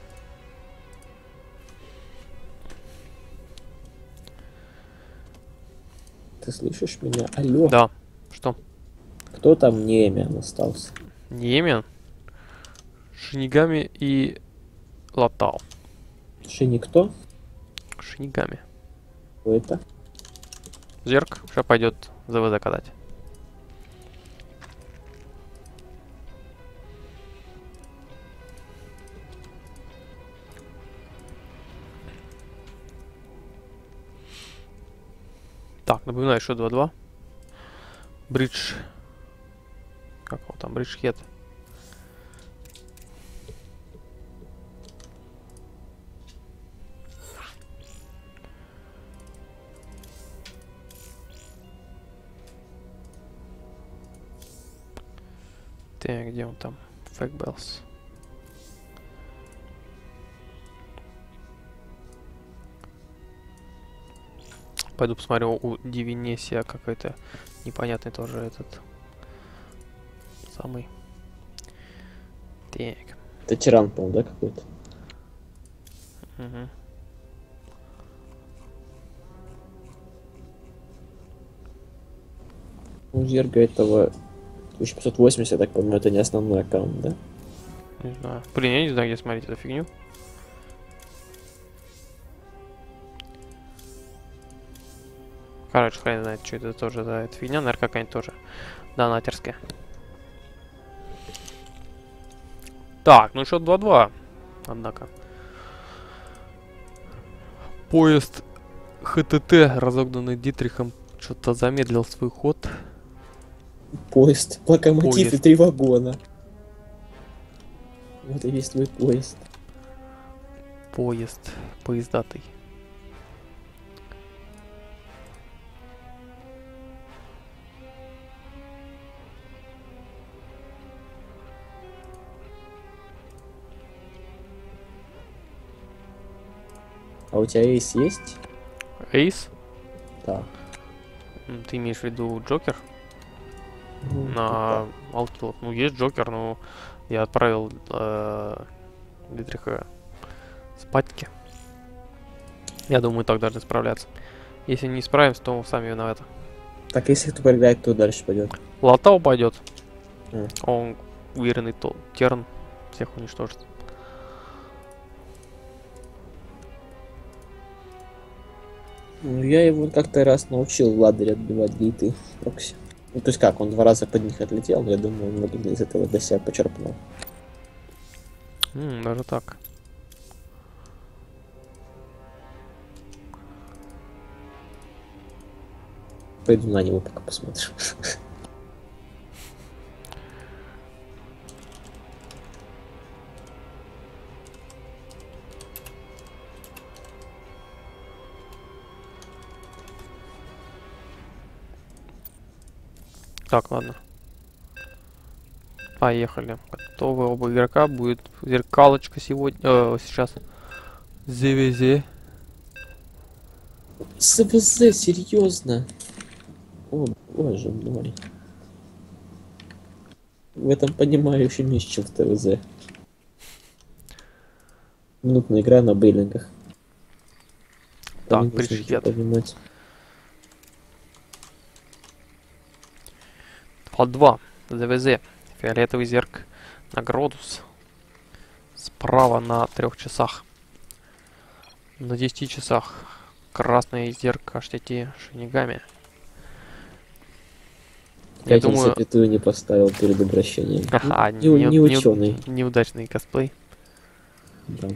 Ты слышишь меня? Алло.
Да. Что?
Кто там не Эмиан остался?
Йемен? Шинигами и Латау.
Ши никто?
Шинигами.
Кто это?
Зерк, сейчас пойдет ЗВЗ катать. Так, напоминаю, что два-два. Бридж. Как его там? Бридж Хед. Так, где он там? Фэк Беллс. Пойду посмотрю у Дивинесия какой-то непонятный тоже этот самый. Так.
Это тиран, по-моему, да, какой-то?
Угу.
У Зерга этого тысяча пятьсот восемьдесят, я так понимаю, это не основной аккаунт, да?
Не знаю. Блин, я не знаю, где смотреть эту фигню. Короче, хрен знает, что это тоже за эта фигня. Наверное, какая-нибудь тоже донатерская. Так, ну счет два-два. Однако. Поезд ХТТ, разогнанный Дитрихом, что-то замедлил свой ход.
Поезд, локомотив
Поезд.
и три вагона. Вот и весь твой поезд.
Поезд. Поездатый.
А у тебя эйс есть?
Эйс?
Да.
М, Ты имеешь в виду Джокер?
Ну,
На Алкилот. Ну, есть Джокер, но я отправил э, Дитриха спатьки. Я думаю, так должны справляться. Если не справимся, то сами виноваты.
Так, если кто проиграет, то дальше пойдет.
Латау пойдет.
Mm.
Он уверенный, то Терн всех уничтожит.
Ну, я его как-то раз научил в ладере отбивать гейты в прокси. Ну, то есть как, он два раза под них отлетел, но я думаю, он много из этого для себя почерпнул.
М, даже так.
Пойду на него пока посмотрим.
Так, ладно. Поехали. Готовы оба игрока. Будет зеркалочка сегодня. Э, сейчас. ЗВЗ.
СВЗ, серьезно? О, боже мой. В этом понимаю еще меньше, чем в ТВЗ. Минутная игра на бейлингах.
Так,
Там не нужно ничего
пришьет.
понимать.
Под два. ЗВЗ. Фиолетовый зерк на Гродус. Справа на трех часах. На десяти часах. Красный зерк HTT Шинигами. Я
Я
думаю...
запятую не поставил перед обращением.
Ага,
не, не, не ученый.
Неудачный косплей.
Да.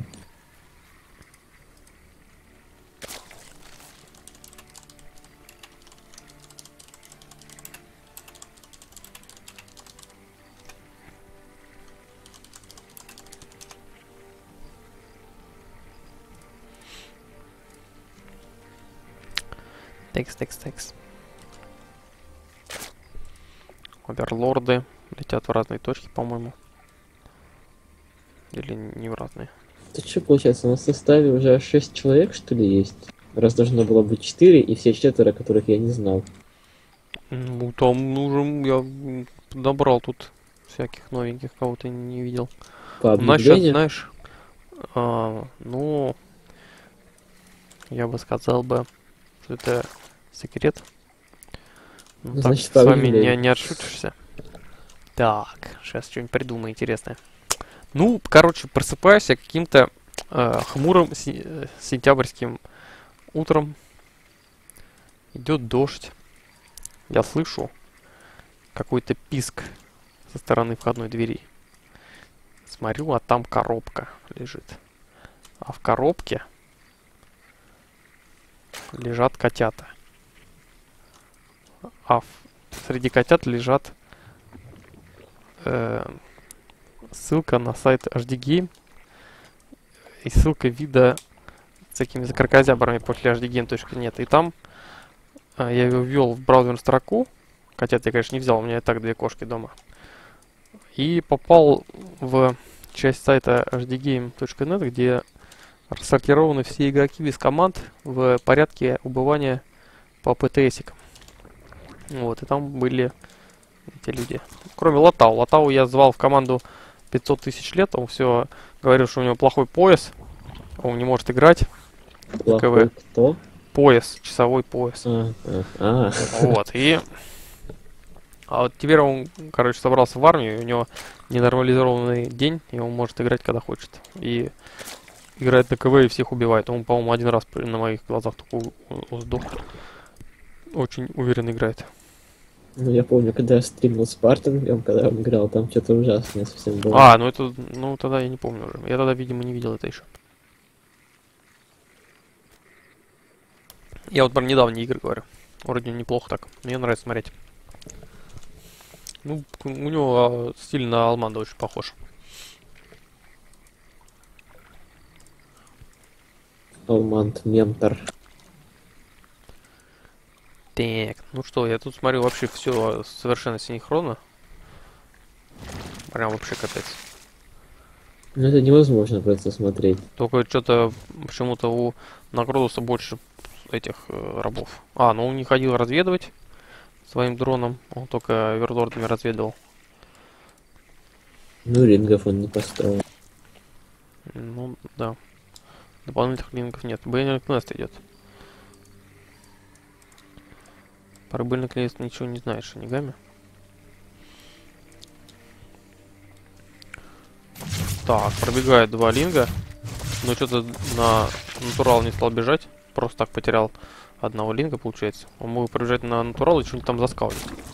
Текс, текс, текс. Оверлорды летят в разные точки, по-моему. Или не в разные.
Это что получается, у нас в составе уже шесть человек, что ли, есть? Раз должно было быть четыре, и все четверо, которых я не знал.
Ну, там нужен... Я набрал тут всяких новеньких, кого-то не видел.
По
У нас сейчас,
объявлению.
знаешь... а, ну... Я бы сказал бы, что это секрет. Ну, так
Значит,
с
по
вами не,
объявлению.
не отшутишься. Так, сейчас что-нибудь придумаю интересное. Ну, короче, просыпаюсь я каким-то э, хмурым си- э, сентябрьским утром. Идет дождь. Я слышу какой-то писк со стороны входной двери. Смотрю, а там коробка лежит. А в коробке лежат котята. А в- среди котят лежат э, ссылка на сайт эйч ди Game и ссылка вида с такими кракозябрами после эйч ди гейм точка нет. И там э, я его ввел в браузерную строку. Котят я, конечно, не взял, у меня и так две кошки дома. И попал в часть сайта эйч ди гейм точка нет, где рассортированы все игроки без команд в порядке убывания по пи ти эсикам. Вот, и там были эти люди. Кроме Латау. Латау я звал в команду пятьсот тысяч лет, он все говорил, что у него плохой пояс, он не может играть.
Плохой кто?
Пояс, часовой пояс.
А, а, а.
Вот, и... А вот теперь он, короче, собрался в армию, и у него ненормализованный день, и он может играть, когда хочет. И играет на КВ и всех убивает. Он, по-моему, один раз при- на моих глазах только у- у- сдох. Очень уверенно играет.
Ну, я помню, когда я стримил с Партингом, когда он играл, там что-то ужасное совсем было.
А, ну это, ну тогда я не помню уже. Я тогда, видимо, не видел это еще. Я вот про недавние игры говорю. Вроде неплохо так. Мне нравится смотреть. Ну, к- у него а, стиль на Алманда очень похож.
Алманд, ментор.
Так, ну что, я тут смотрю, вообще все совершенно синхронно. Прям вообще капец.
Ну, это невозможно просто смотреть.
Только что-то почему-то у Нагродуса больше этих э, рабов. А, ну он не ходил разведывать своим дроном. Он только верлордами разведывал.
Ну, рингов он не построил.
Ну, да. Дополнительных линков нет. Бейнер Кнест идет. Про Бейнер Кнест ничего не знаешь, Шинигами. Так, пробегают два линга. Но что-то на натурал не стал бежать. Просто так потерял одного линга, получается. Он мог пробежать на натурал и что-нибудь там заскаутить.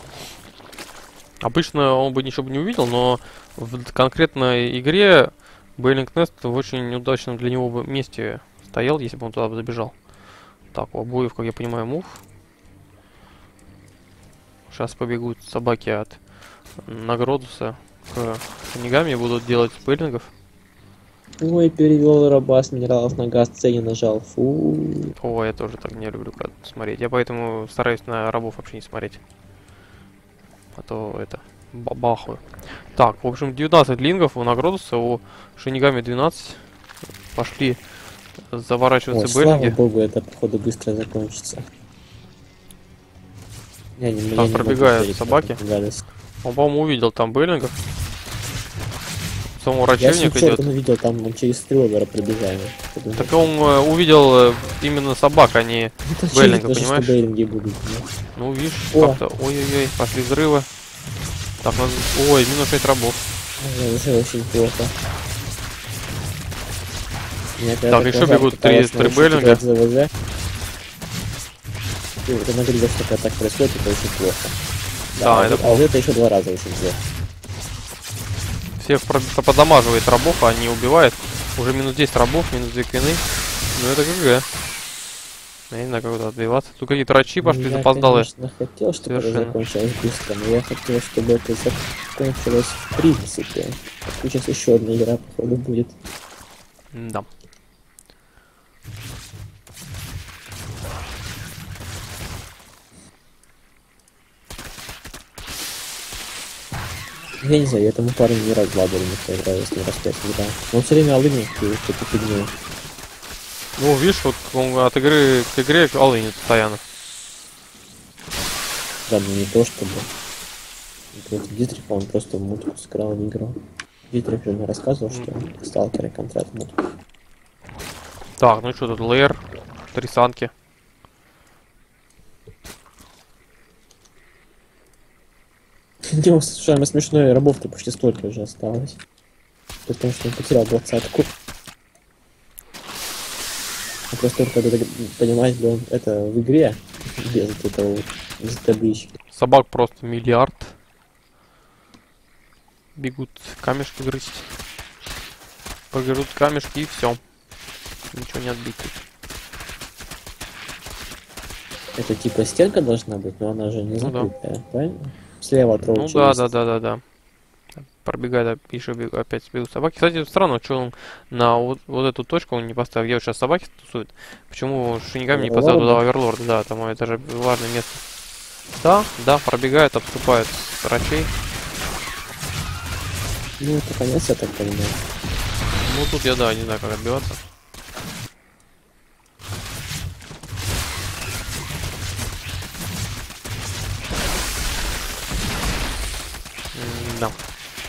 Обычно он бы ничего бы не увидел, но в конкретной игре Бейлинг Нест в очень удачном для него бы месте стоял, если бы он туда бы забежал. Так, у обоев, как я понимаю, мув. Сейчас побегут собаки от Нагродуса к Шинигами и будут делать бейлингов.
Ой, перевел раба с минералов на газ, C не нажал. Фу.
О, я тоже так не люблю как смотреть. Я поэтому стараюсь на рабов вообще не смотреть. А то это бабахаю. Так, в общем, девятнадцать лингов у Нагродуса, у Шинигами двенадцать. Пошли заворачиваться
Ой, слава
бейлинги.
богу, это походу быстро закончится. Я не, я
Там
не могу
пробегают
верить в
собаки.
эту гадость.
Он, по-моему, увидел там бейлингов. Самого
Я
рачевник
сейчас
идет.
увидел, там он через стреллера пробежали.
Так он э, увидел э, именно собак, а не бейлинга, понимаешь?
Что бейлинги будут. Ну.
Ну, видишь,
О.
как-то... Ой-ой-ой, пошли взрывы. Так, надо... Ой, минус шесть рабов.
Это уже очень плохо. Меня
Так, еще бегут три- три бейлинга.
ЗВЗ. И вот она говорила, что когда так происходит, это очень плохо.
Да,
а
это
вот- а вот это еще два раза очень плохо.
Всех про- подамаживает рабов, а не убивает. Уже минус десять рабов, минус две квины. Ну это ГГ. Я не знаю, как это отбиваться. Тут какие-то рачи пошли
Ну, я,
запоздалые.
конечно, хотел, чтобы
Совершенно.
это закончилось быстро, но я хотел, чтобы это закончилось в принципе. А сейчас еще одна игра, походу, будет.
Да.
Я не знаю, я этому парню ни разу ладно не проиграл, если раз пять играл. Он все время алынит какую-то фигню.
Ну, видишь, вот он от игры к игре алынит постоянно.
Да, ну не то чтобы. Против Дитриха он просто в мутку сыграл, не играл. Дитрих же мне рассказывал, что сталкеры контракт мутку.
Так, ну что тут, лэр, три санки.
У него самое смешное, рабов-то почти столько уже осталось. Потому что он потерял двадцатку. А просто только когда понимать, да, это в игре, без вот этого вот, без таблички.
Собак просто миллиард. Бегут камешки грызть. Погрызут камешки и все. Ничего не отбить.
Это типа стенка должна быть, но она же не
Ну да.
закрытая, правильно? Слева от
Ну
роуча
да,
есть.
да, да, да, да. Пробегает, еще бег- опять бегут собаки. Кстати, странно, что он на вот, вот эту точку он не поставил. Где вот сейчас собаки тусуют. Почему Шинигами не поставил туда оверлорд? Да, там это же важное место. Да, да, пробегает, обступает врачей.
Ну, это конец, я так понимаю.
Ну тут я, да, не знаю, как отбиваться. М, Да.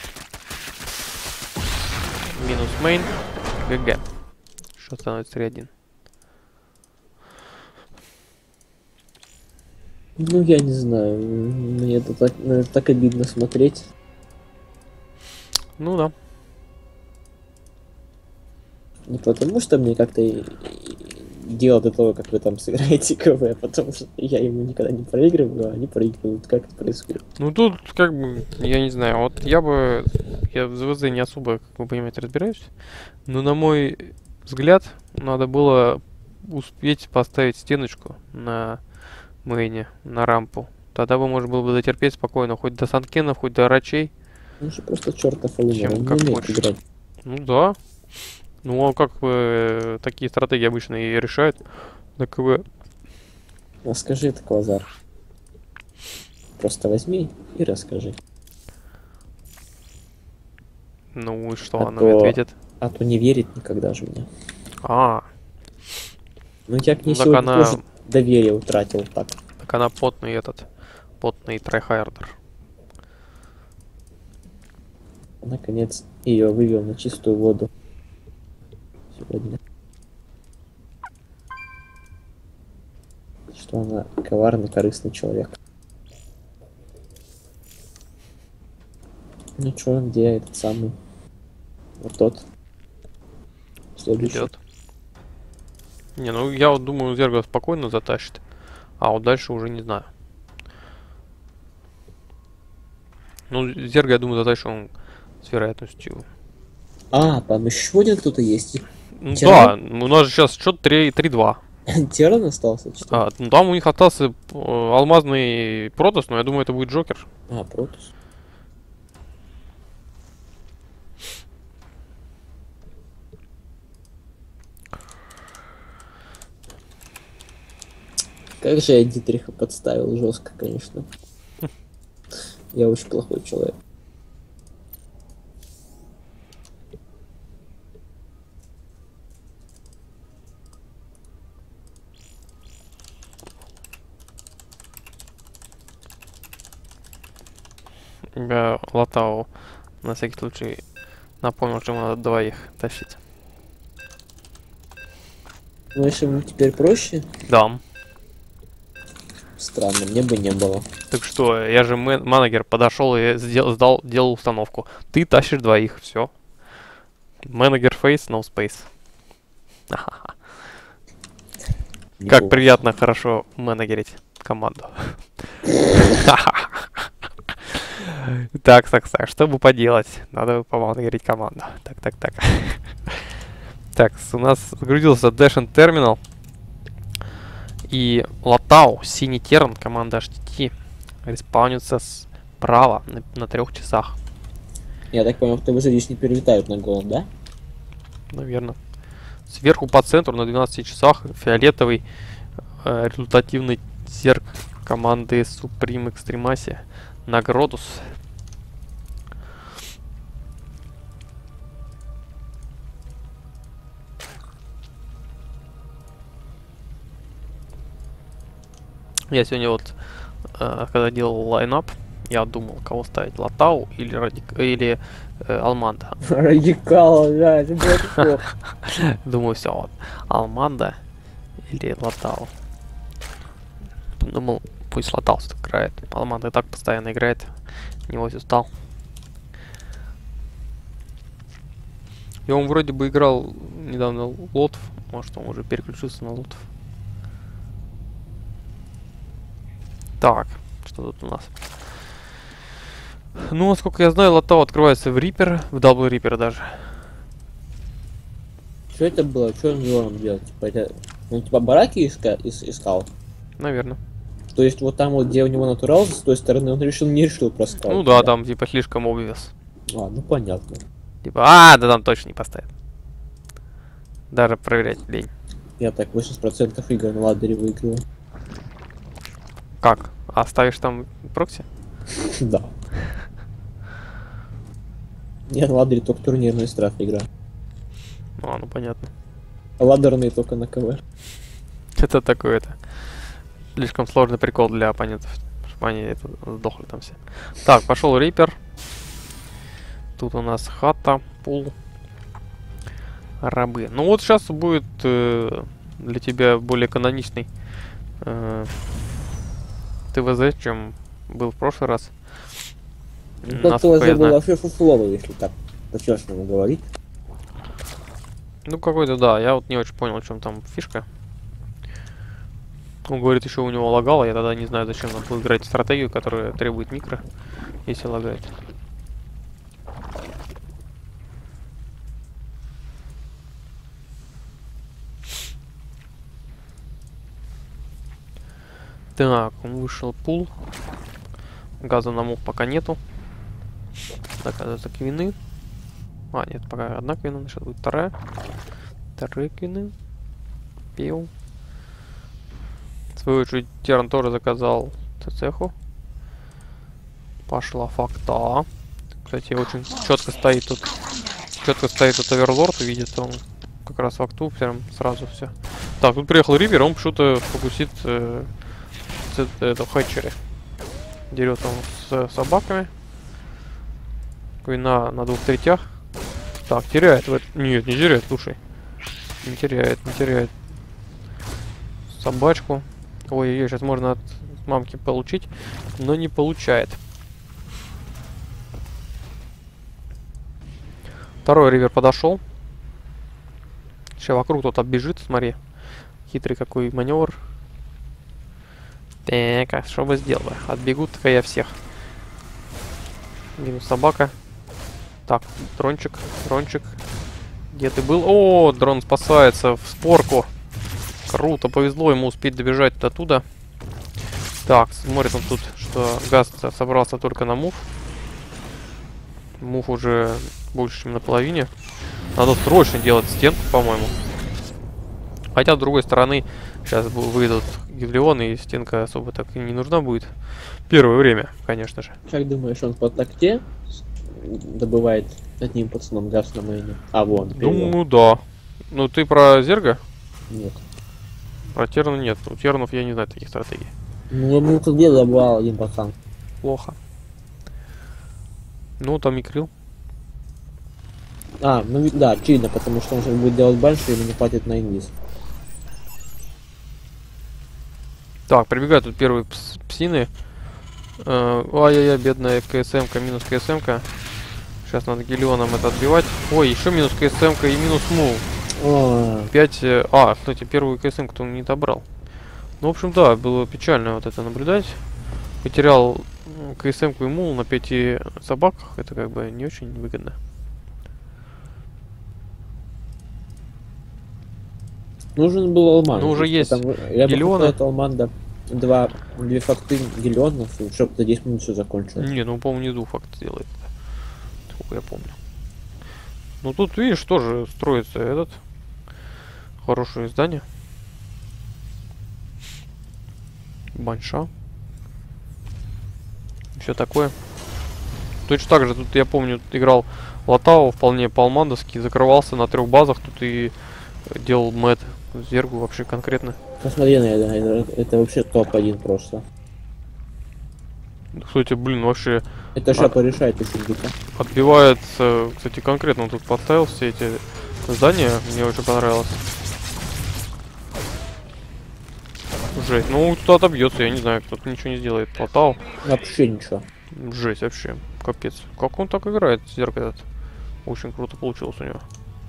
Минус мейн. ГГ. Что становится три один.
Ну, я не знаю, мне это так, на это так обидно смотреть.
Ну да.
Не потому что мне как-то и- и дело до того, как вы там сыграете КВ, потому что я ему никогда не проигрываю, а они проигрывают. Как это происходит?
Ну тут, как бы, я не знаю, вот я бы, я в ЗВЗ не особо, как вы понимаете, разбираюсь, но на мой взгляд, надо было успеть поставить стеночку на мейне, на рампу. Тогда бы можно было бы дотерпеть спокойно, хоть до санкенов, хоть до рачей.
Он же просто чертов алюминий,
Чем
он не
как
умеет
хочешь.
играть.
Ну да. Ну а как бы такие стратегии обычно и решают на КВ.
Расскажи это, Квазар. Просто возьми и расскажи.
Ну и что
А
она мне
то-
ответит?
А то не верит никогда же мне.
А,
Ну я к ней
Ну, так
сегодня
она-
тоже доверие утратил так.
так она потный этот, потный трайхардер.
Наконец ее вывел на чистую воду. Сегодня. Что она коварный, корыстный человек. Ну чё, где этот самый? Вот тот. Следующий.
Идет. Не, ну я вот думаю, Зерга спокойно затащит. А вот дальше уже не знаю. Ну, Зерга, я думаю, затащит он с вероятностью.
А, там еще один кто-то есть.
Ну,
Тиран?
да, у нас же сейчас счет три-два.
Теран остался, что ли?
А, ну там у них остался э, алмазный Протос, но я думаю, это будет Джокер.
А, Протус. Как же я Дитриха подставил жестко, конечно. Я очень плохой человек.
Я Латау на всякий случай напомнил, что ему надо двоих тащить.
Ну, если ему теперь проще,
Да.
странно, мне бы не было.
Так что, я же мен- менеджер подошел и сделал, сдал, делал установку. Ты тащишь двоих, все. Менеджер фейс, no space. Ха-ха-ха. Как
Неплохо.
приятно, хорошо менеджерить команду. Так, так, так, что бы поделать? Надо поменеджерить команду. Так, так, так. Так, у нас загрузился Dash and Terminal. И Латау, синий терн, команда эйч ти ти, респаунится справа на, на трех часах.
Я так понял, что вы здесь не перелетают на голом, да?
Наверное. Сверху по центру на двенадцати часах фиолетовый э, результативный зерк команды Supreme Extremacy на Гродус. Я сегодня вот, э, когда делал лайнап, я думал, кого ставить, Латау или, Радик... или э, Алманда.
Радикал, да, это было плохо.
Думаю, все, вот, Алманда или Латау. Думал, пусть Латау играет. Алманда и так постоянно играет. Него устал. Я он вроде бы играл недавно лотов. Может, он уже переключился на лотов. Так, что тут у нас? Ну, насколько я знаю, лотау открывается в Риппер, в Дабл Риппер даже.
Что это было? Что он Леоном делал? Типа, это... Он типа бараки иска... ис... искал?
Наверное.
То есть вот там вот, где у него натурал, с той стороны, он решил, не решил просто.
Ну да, там типа слишком obvious.
А, ну понятно.
Типа, а, да там точно не поставят. Даже проверять лень.
Я так восемьдесят процентов игр на ладере выигрываю.
Как? А ставишь там прокси?
Да. Я на ладере только турнирные страфы играю.
А, ну понятно.
А ладерные только на КВ.
Это такой это. Слишком сложный прикол для оппонентов. Чтобы они это, сдохли там все. Так, пошел Риппер. Тут у нас хата, пул. Рабы. Ну вот сейчас будет э, для тебя более каноничный э, ТВЗ, чем был в прошлый раз.
Ну, ТВЗ был вообще фуфловый, если так по-честному говорить.
Ну какой-то, да, я вот не очень понял, в чем там фишка. Он говорит, еще у него лагало, я тогда не знаю, зачем нам было играть стратегию, которая требует микро, если лагает. Так, он вышел пул. Газа на мух пока нету. Доказывается квины. А, нет, пока одна квина, сейчас будет вторая. Вторые квины. Пил. В свою очередь, Терн тоже заказал ТЦху. Пошла факта. Кстати, очень четко стоит тут. Четко стоит тут оверлорд, видит он как раз факту, прям сразу все. Так, тут приехал Риппер, он почему-то фокусит э, это хэтчери. Дерет он с собаками. Квина на двух третях. Так, теряет. В... Нет, не теряет, слушай. Не теряет, не теряет. Собачку. Ой, ее сейчас можно от мамки получить, но не получает. Второй ривер подошел. Сейчас вокруг кто-то бежит, смотри. Хитрый какой маневр. Так, а что бы сделал? Отбегут-ка я всех. Минус собака. Так, дрончик, дрончик. Где ты был? О, дрон спасается в спорку. Круто, повезло ему успеть добежать до туда. Так, смотрит он тут, что газ собрался только на мув. Мув уже больше, чем на половине. Надо срочно делать стенку, по-моему. Хотя, с другой стороны, сейчас выйдут гидрионы, и стенка особо так и не нужна будет. Первое время, конечно же.
Как думаешь, он по такте добывает одним пацаном газ на мейне? А, вон.
Думаю, да. Ну, ты про Зерга?
Нет.
Про Терна нет. У Тернов я не знаю таких стратегий.
Ну, ну тут где добывал один пацан?
Плохо. Ну, там и Крил.
А, ну да, очевидно, потому что он сейчас будет делать банши, ему не хватит на инвиз.
Так, прибегают тут первые пс псины. Э, Ай-яй-яй, бедная КСМ-ка, минус КСМ-ка. Сейчас надо гелионом это отбивать. Ой, еще минус КСМ-ка и минус мул. пять... А, кстати, первую КСМ-ку он не добрал. Ну, в общем, да, было печально вот это наблюдать. Потерял КСМ-ку и мул на пяти собаках. Это как бы не очень выгодно.
Нужен был Алман.
Ну, уже есть
потому... Я
гелионы.
бы хотел Алманда два, две факты гелионов, чтобы за десять минут все закончилось.
Не, ну, по-моему, не двух факт делает. Сколько я помню. Ну, тут, видишь, тоже строится этот хорошее здание. Банша. Все такое. Точно так же, тут я помню, играл Латау вполне по-алмандовски, закрывался на трех базах, тут и делал мэт Зергу вообще конкретно.
Посмотри на это, это, это вообще топ один просто.
Кстати, блин, вообще...
Это шапа решает очень дико.
Отбивается, кстати, конкретно он тут подставил все эти здания, мне очень понравилось. Жесть, ну тут отобьется, я не знаю, кто-то ничего не сделает. Латау.
Вообще ничего.
Жесть, вообще, капец. Как он так играет, Зерг этот? Очень круто получилось у него.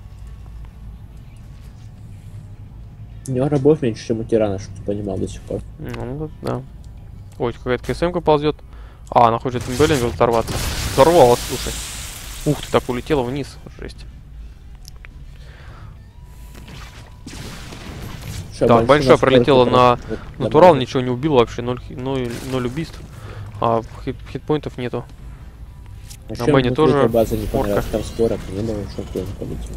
У него рабов меньше, чем у тирана, чтобы ты понимал до сих пор.
Ну, да. Ой, какая-то КСМ-ка ползет. А, она хочет имбеллинга взорваться. Взорвалась, слушай. Ух ты, так улетела вниз. Жесть.
Что,
Так, большая пролетела на
вот,
натурал,
на
ничего не убил вообще, ноль, ноль, ноль убийств. А хит, хитпоинтов нету.
А
на бэне тоже
база не
порка.
понравилась, там скоро, не было, что кто не полетел.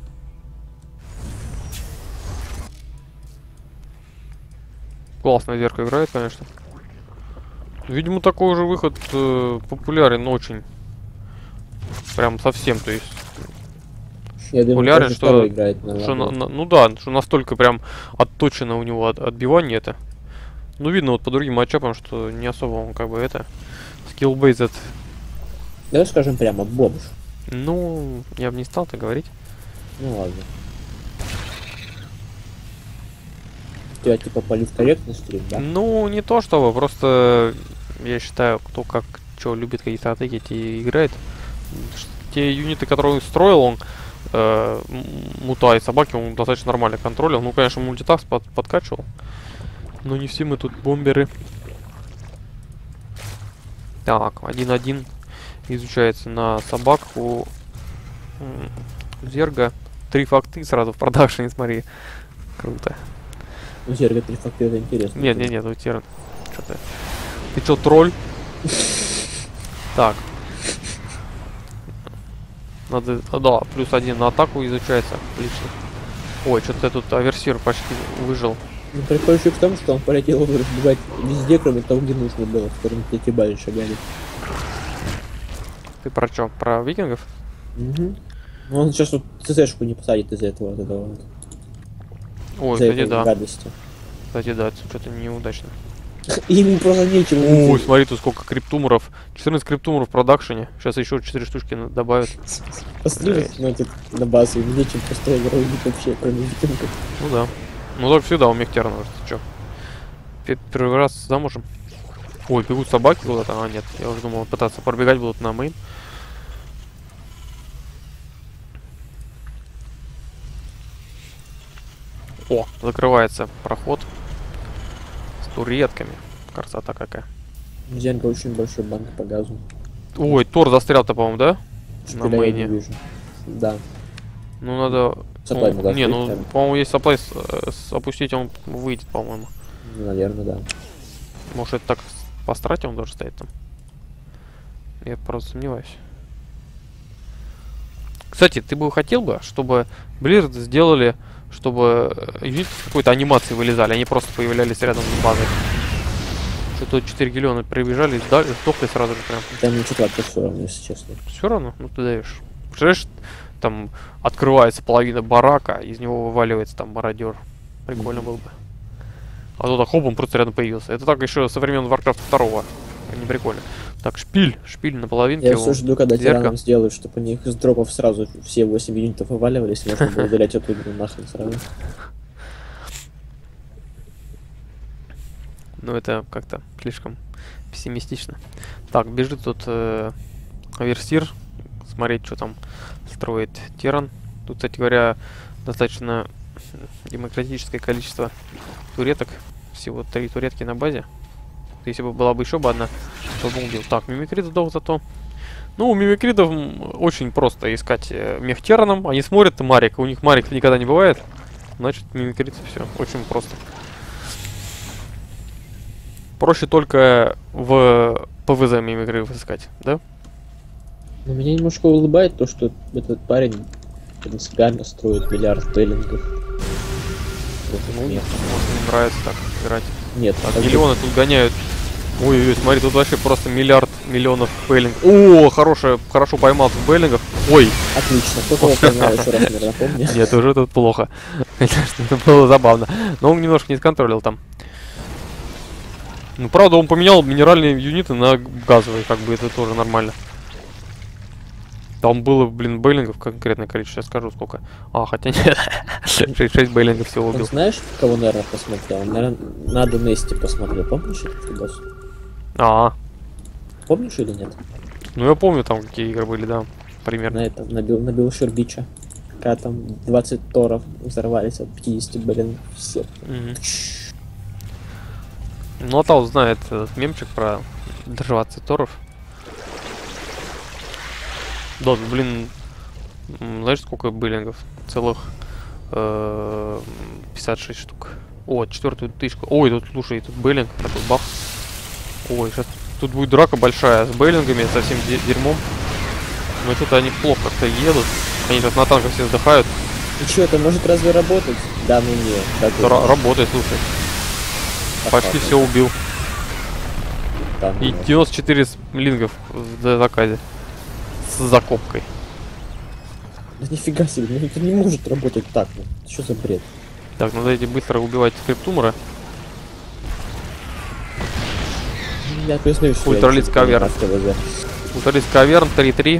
Классно зерка играет, конечно. Видимо, такой же выход э, популярен очень. Прям совсем, то есть.
Я думаю,
Популярен,
каждый
что,
второй играет на
что на,
лабе.
на- ну да, что настолько прям отточено у него от, отбивание это. Ну видно вот по другим матчапам, что не особо он как бы это скилл-бейзед.
Давай скажем прямо, бомж.
Ну, я бы не стал так говорить.
Ну ладно. У тебя типа политкорректный стрим, да?
Ну, не то чтобы, просто я считаю, кто как что любит, какие стратегии, те и играет. Ш- Те юниты, которые он строил, он э, м- мута и собаки, он достаточно нормально контролил. Ну, конечно, мультитакс под, подкачивал. Но не все мы тут бомберы. Так, один-один изучается на собак у м, Зерга. Три факты сразу в продакшене, смотри. Круто.
Ну, Зерга три факта, это интересно.
Нет, нет, нет, у Терн. Что ты? Ты чё, тролль? Так. Надо. А, да, плюс один на атаку изучается. Отлично. Ой, что-то тут аверсир почти выжил.
Ну, прикольчик в том, что он полетел его разбивать везде, кроме того, где нужно было, в сторону Текибали шагали.
Ты про чё? Про викингов?
Угу. Ну, он сейчас вот ЦЗшку не посадит из-за этого, вот этого вот.
Ой,
из-за
кстати,
этой
да.
гадости.
Кстати, да, это что-то неудачно.
И ему просто нечего.
Ой,
делать.
смотри, тут сколько криптуморов. четырнадцать криптуморов в продакшене. Сейчас еще четыре штучки на- добавят.
Посмотри,
Жесть.
ну, типа, на базу, ему нечем просто игру убить вообще, кроме викингов.
Ну да. Ну так всегда у Мехтерна, ты чё? Пе- Первый раз замужем. Ой, бегут собаки куда-то. А, нет, я уже думал, пытаться пробегать будут на мейн. О, закрывается проход с туретками. Красота какая.
Зенка очень большой банк по газу.
Ой, Тор застрял-то, по-моему, да? На
Шпиля я не
мейне.
вижу. Да.
Ну надо...
Саплай
ну,
надо
не,
открыть,
ну,
наверное.
по-моему, если саплай с- э, с- опустить, он выйдет, по-моему.
Ну, наверное, да.
Может, это так по страте он даже стоит там? Я просто сомневаюсь. Кстати, ты бы хотел бы, чтобы Blizzard сделали, чтобы э, юниты с какой-то анимацией вылезали, они просто появлялись рядом с базой. Что-то четыре гелиона прибежали, да, сдохли сразу же прям.
Там мне четвертый все равно, если честно.
Все равно, ну ты даешь. Представляешь, там открывается половина барака, из него вываливается там мародер. Прикольно было бы. А то так хоп, он просто рядом появился. Это так еще со времен Warcraft два. Не прикольно. Так, шпиль. Шпиль на половинке.
Я
у
все жду, когда
зерка.
тираном сделают, чтобы у них из дропов сразу все восемь юнитов вываливались, и можно было удалять эту игру нахрен сразу.
Ну это как-то слишком пессимистично. Так, бежит тут э, Аверсир. Смотреть, что там строит Теран. Тут, кстати говоря, достаточно демократическое количество туреток. Всего три туретки на базе. Если бы была бы еще бы одна, то бы убил. Так, мимикрит сдох зато. Ну, у мимикридов м, очень просто искать э, мех Тераном. Они смотрят Марик, у них Марик никогда не бывает. Значит, мимикрит все. Очень просто. Проще только в ПВЗ мимикридов искать, да?
Но меня немножко улыбает то, что этот парень принципиально строит миллиард бейлингов.
Ну,
Нет,
может, мне нравится так играть.
нет,
Так,
как бы-
миллионы тут гоняют. Ой-ой-ой, смотри, тут вообще просто миллиард миллионов бейлингов. О, хорошая, хорошо поймал тут бейлингов. Ой,
Отлично, кто кого поймал, еще раз, наверное, напомни.
нет, уже тут плохо. Конечно, это было забавно. Но он немножко не сконтролил там. Ну, правда, он поменял минеральные юниты на газовые, как бы это тоже нормально. Там было, блин, бейлингов конкретное количество, сейчас скажу сколько. А, хотя нет, шесть бейлингов всего
Он
убил.
знаешь, кого, наверное, посмотрел? Он, наверное, надо Нести посмотрел. Помнишь этот видос?
А,
Помнишь или нет?
ну я помню там какие игры были, да, примерно.
На этом, на, Бил, на Билшир Бича. пока там двадцать торов взорвались от пятидесяти, блин, все.
Мгм. Ну, Атал знает этот мемчик про двадцать торов. Да, блин, м, знаешь, сколько биллингов? Целых э, пятьдесят шесть штук. О, четвертую тычку. Ой, тут, слушай, тут бейлинг, такой бах. Ой, сейчас тут будет драка большая с бейлингами, со всем де- дерьмом. Но что-то они плохо как-то едут. Они сейчас на танках все вздыхают.
И что, это может разве работать? Да, ну нет. Да,
Это ра- работает, слушай. Почти все убил.
Да, ну
И
нет.
девяносто четыре с- лингов в д- заказе. С закопкой.
Да нифига себе, ну это не может работать так. Ну. Что за бред?
Так, надо идти быстро убивать скриптумора.
Я признаю, что
Ультралист кавер.
КВЗ.
Ульталист каверн три три.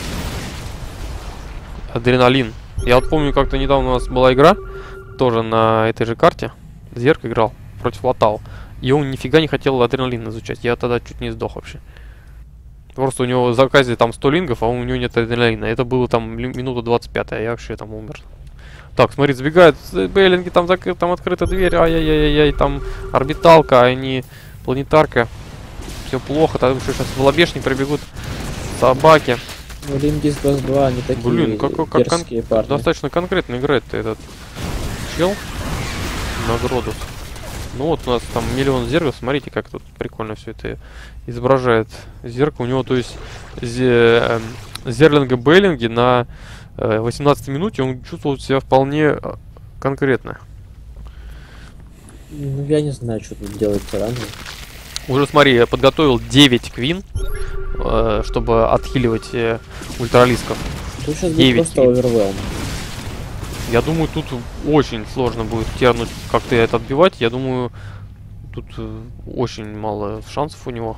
Адреналин. Я вот помню, как-то недавно у нас была игра. Тоже на этой же карте. Зерк играл против Латау. И он нифига не хотел адреналин изучать. Я тогда чуть не сдох вообще. Просто у него в заказе там сто лингов, а у него нет адреналина. Это было там ли- минута двадцать пять, а я вообще там умер. Так, смотри, забегают э, бейлинги, там, зак- там открыта дверь, ай-яй-яй-яй, там орбиталка, а не планетарка. Все плохо, там что сейчас в лобешник пробегут собаки.
Ну, Лингис Дос два, они такие
Блин, как, как, как кон-
дерзкие парни.
достаточно конкретно играет этот чел на Гродус. Ну вот у нас там миллион зергов, смотрите, как тут прикольно все это изображает зеркало. У него, то есть, зе, эм, зерлинга бейлинги на э, восемнадцатой минуте он чувствовал себя вполне э, конкретно.
Ну, я не знаю, что тут делать рано.
Уже смотри, я подготовил девять квин, э, чтобы отхиливать э, ультралисков.
Тут сейчас будет
девять
просто овервелм.
Я думаю, тут очень сложно будет тернуть как-то это отбивать. Я думаю, тут э, очень мало шансов у него.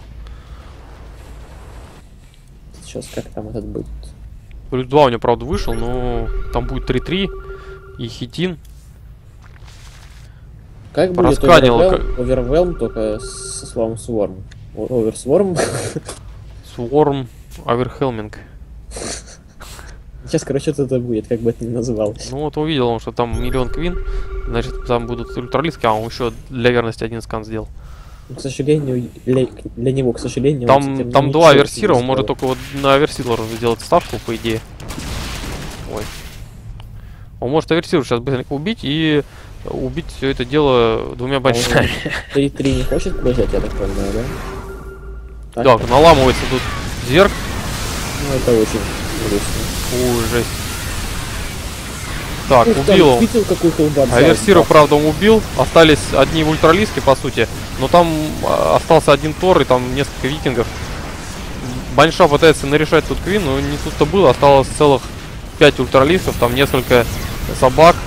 Сейчас как там этот будет?
Плюс два у него, правда, вышел, но там будет три три и хитин.
Как будет
Просканил,
овервелм, овервелм только со словом сворм? О- Оверсворм?
Сворм Аверхелминг.
Сейчас, короче, вот это будет, как бы это ни называлось.
Ну вот увидел он, что там миллион квин. Значит, там будут ультралиски, а он еще для верности один скан сделал.
Но, к сожалению, для, для него, к сожалению, он
Там,
теперь
там
ничего
два
не
версира, он
сделал.
может только вот на аверсилор сделать ставку, по идее. Ой. Он может аверсиру сейчас быстренько убить и убить все это дело двумя большими.
три три не хочет прожать, я так понимаю, да? Так?
Так, наламывается тут зерк.
Ну, это очень грустно.
Ой, жесть. Так,
Ух,
убил
там,
он.
видел, какой хелбат взял?
Аверсиру,
Да.
правда, он убил. Остались одни ультралиски, по сути. Но там а, остался один Тор и там несколько викингов. Банша пытается нарешать тут квин, но не тут-то было. Осталось целых пять ультралистов, там несколько собак.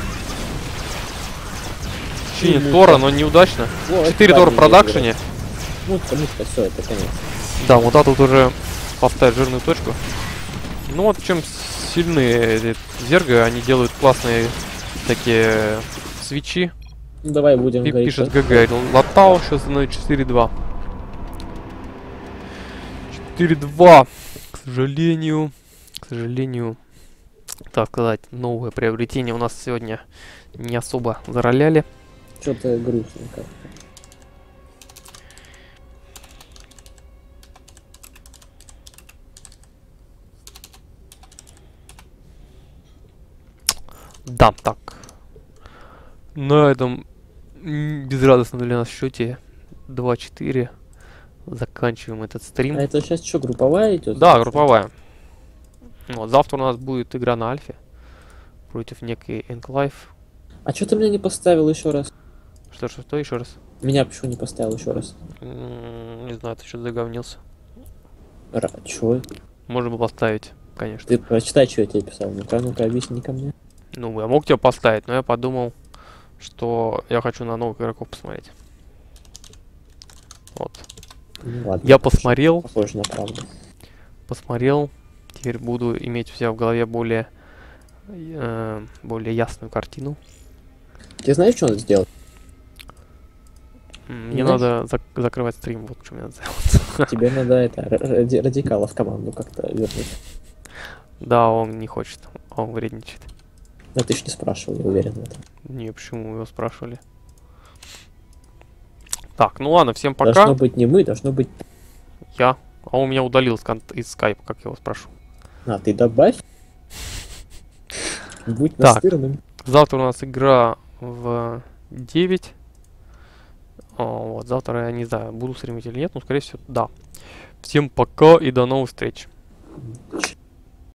Чинит
Ну,
Тора,
так.
но неудачно.
О, это
четыре
да,
Тора в
не
продакшене.
Мутка, мутка, все, это конец.
Да, вот а тут уже поставить жирную точку. Ну вот чем сильны эти зерга, они делают классные такие свечи.
Ну, давай будем
Пи-
говорить.
Пишет
что-
ГГ. Латау сейчас на четыре два. четыре два. К сожалению. К сожалению. Так сказать, новое приобретение у нас сегодня не особо зароляли.
Что-то грустно как-то.
Да, так. На этом м, безрадостном для нас счете два четыре заканчиваем этот стрим.
А это сейчас что, групповая идет?
Да, групповая. Вот, завтра у нас будет игра на Альфе против некой Энклайв.
А что ты меня не поставил еще раз?
Что, что, что еще раз?
Меня почему не поставил еще раз?
М, Не знаю, ты что-то заговнился.
Ра, чё?
Можно было поставить, конечно.
Ты прочитай, что я тебе писал. Ну-ка, ну-ка, объясни ко мне.
Ну, я мог тебя поставить, но я подумал, что я хочу на новых игроков посмотреть. Вот.
Ну, ладно.
Я посмотрел,
Похоже на правду.
посмотрел. Теперь буду иметь у себя в голове более, э, более ясную картину.
Ты знаешь, что надо сделать?
М, Мне
Знаешь?
надо зак- закрывать стрим, вот что мне надо сделать.
Тебе надо это ра- ради- радикала в команду как-то вернуть.
Да, он не хочет, он вредничает.
А ты ж не спрашивал, я уверен в этом.
Не, почему его спрашивали? Так, ну ладно, всем пока.
Должно быть не мы, должно быть...
Я. А он меня удалил из, кон- из скайпа, как я его спрошу.
А, ты добавь. Будь
Так.
настырным.
Завтра у нас игра в девять. О, вот, завтра я не знаю, буду стримить или нет, но скорее всего, да. Всем пока и до новых встреч.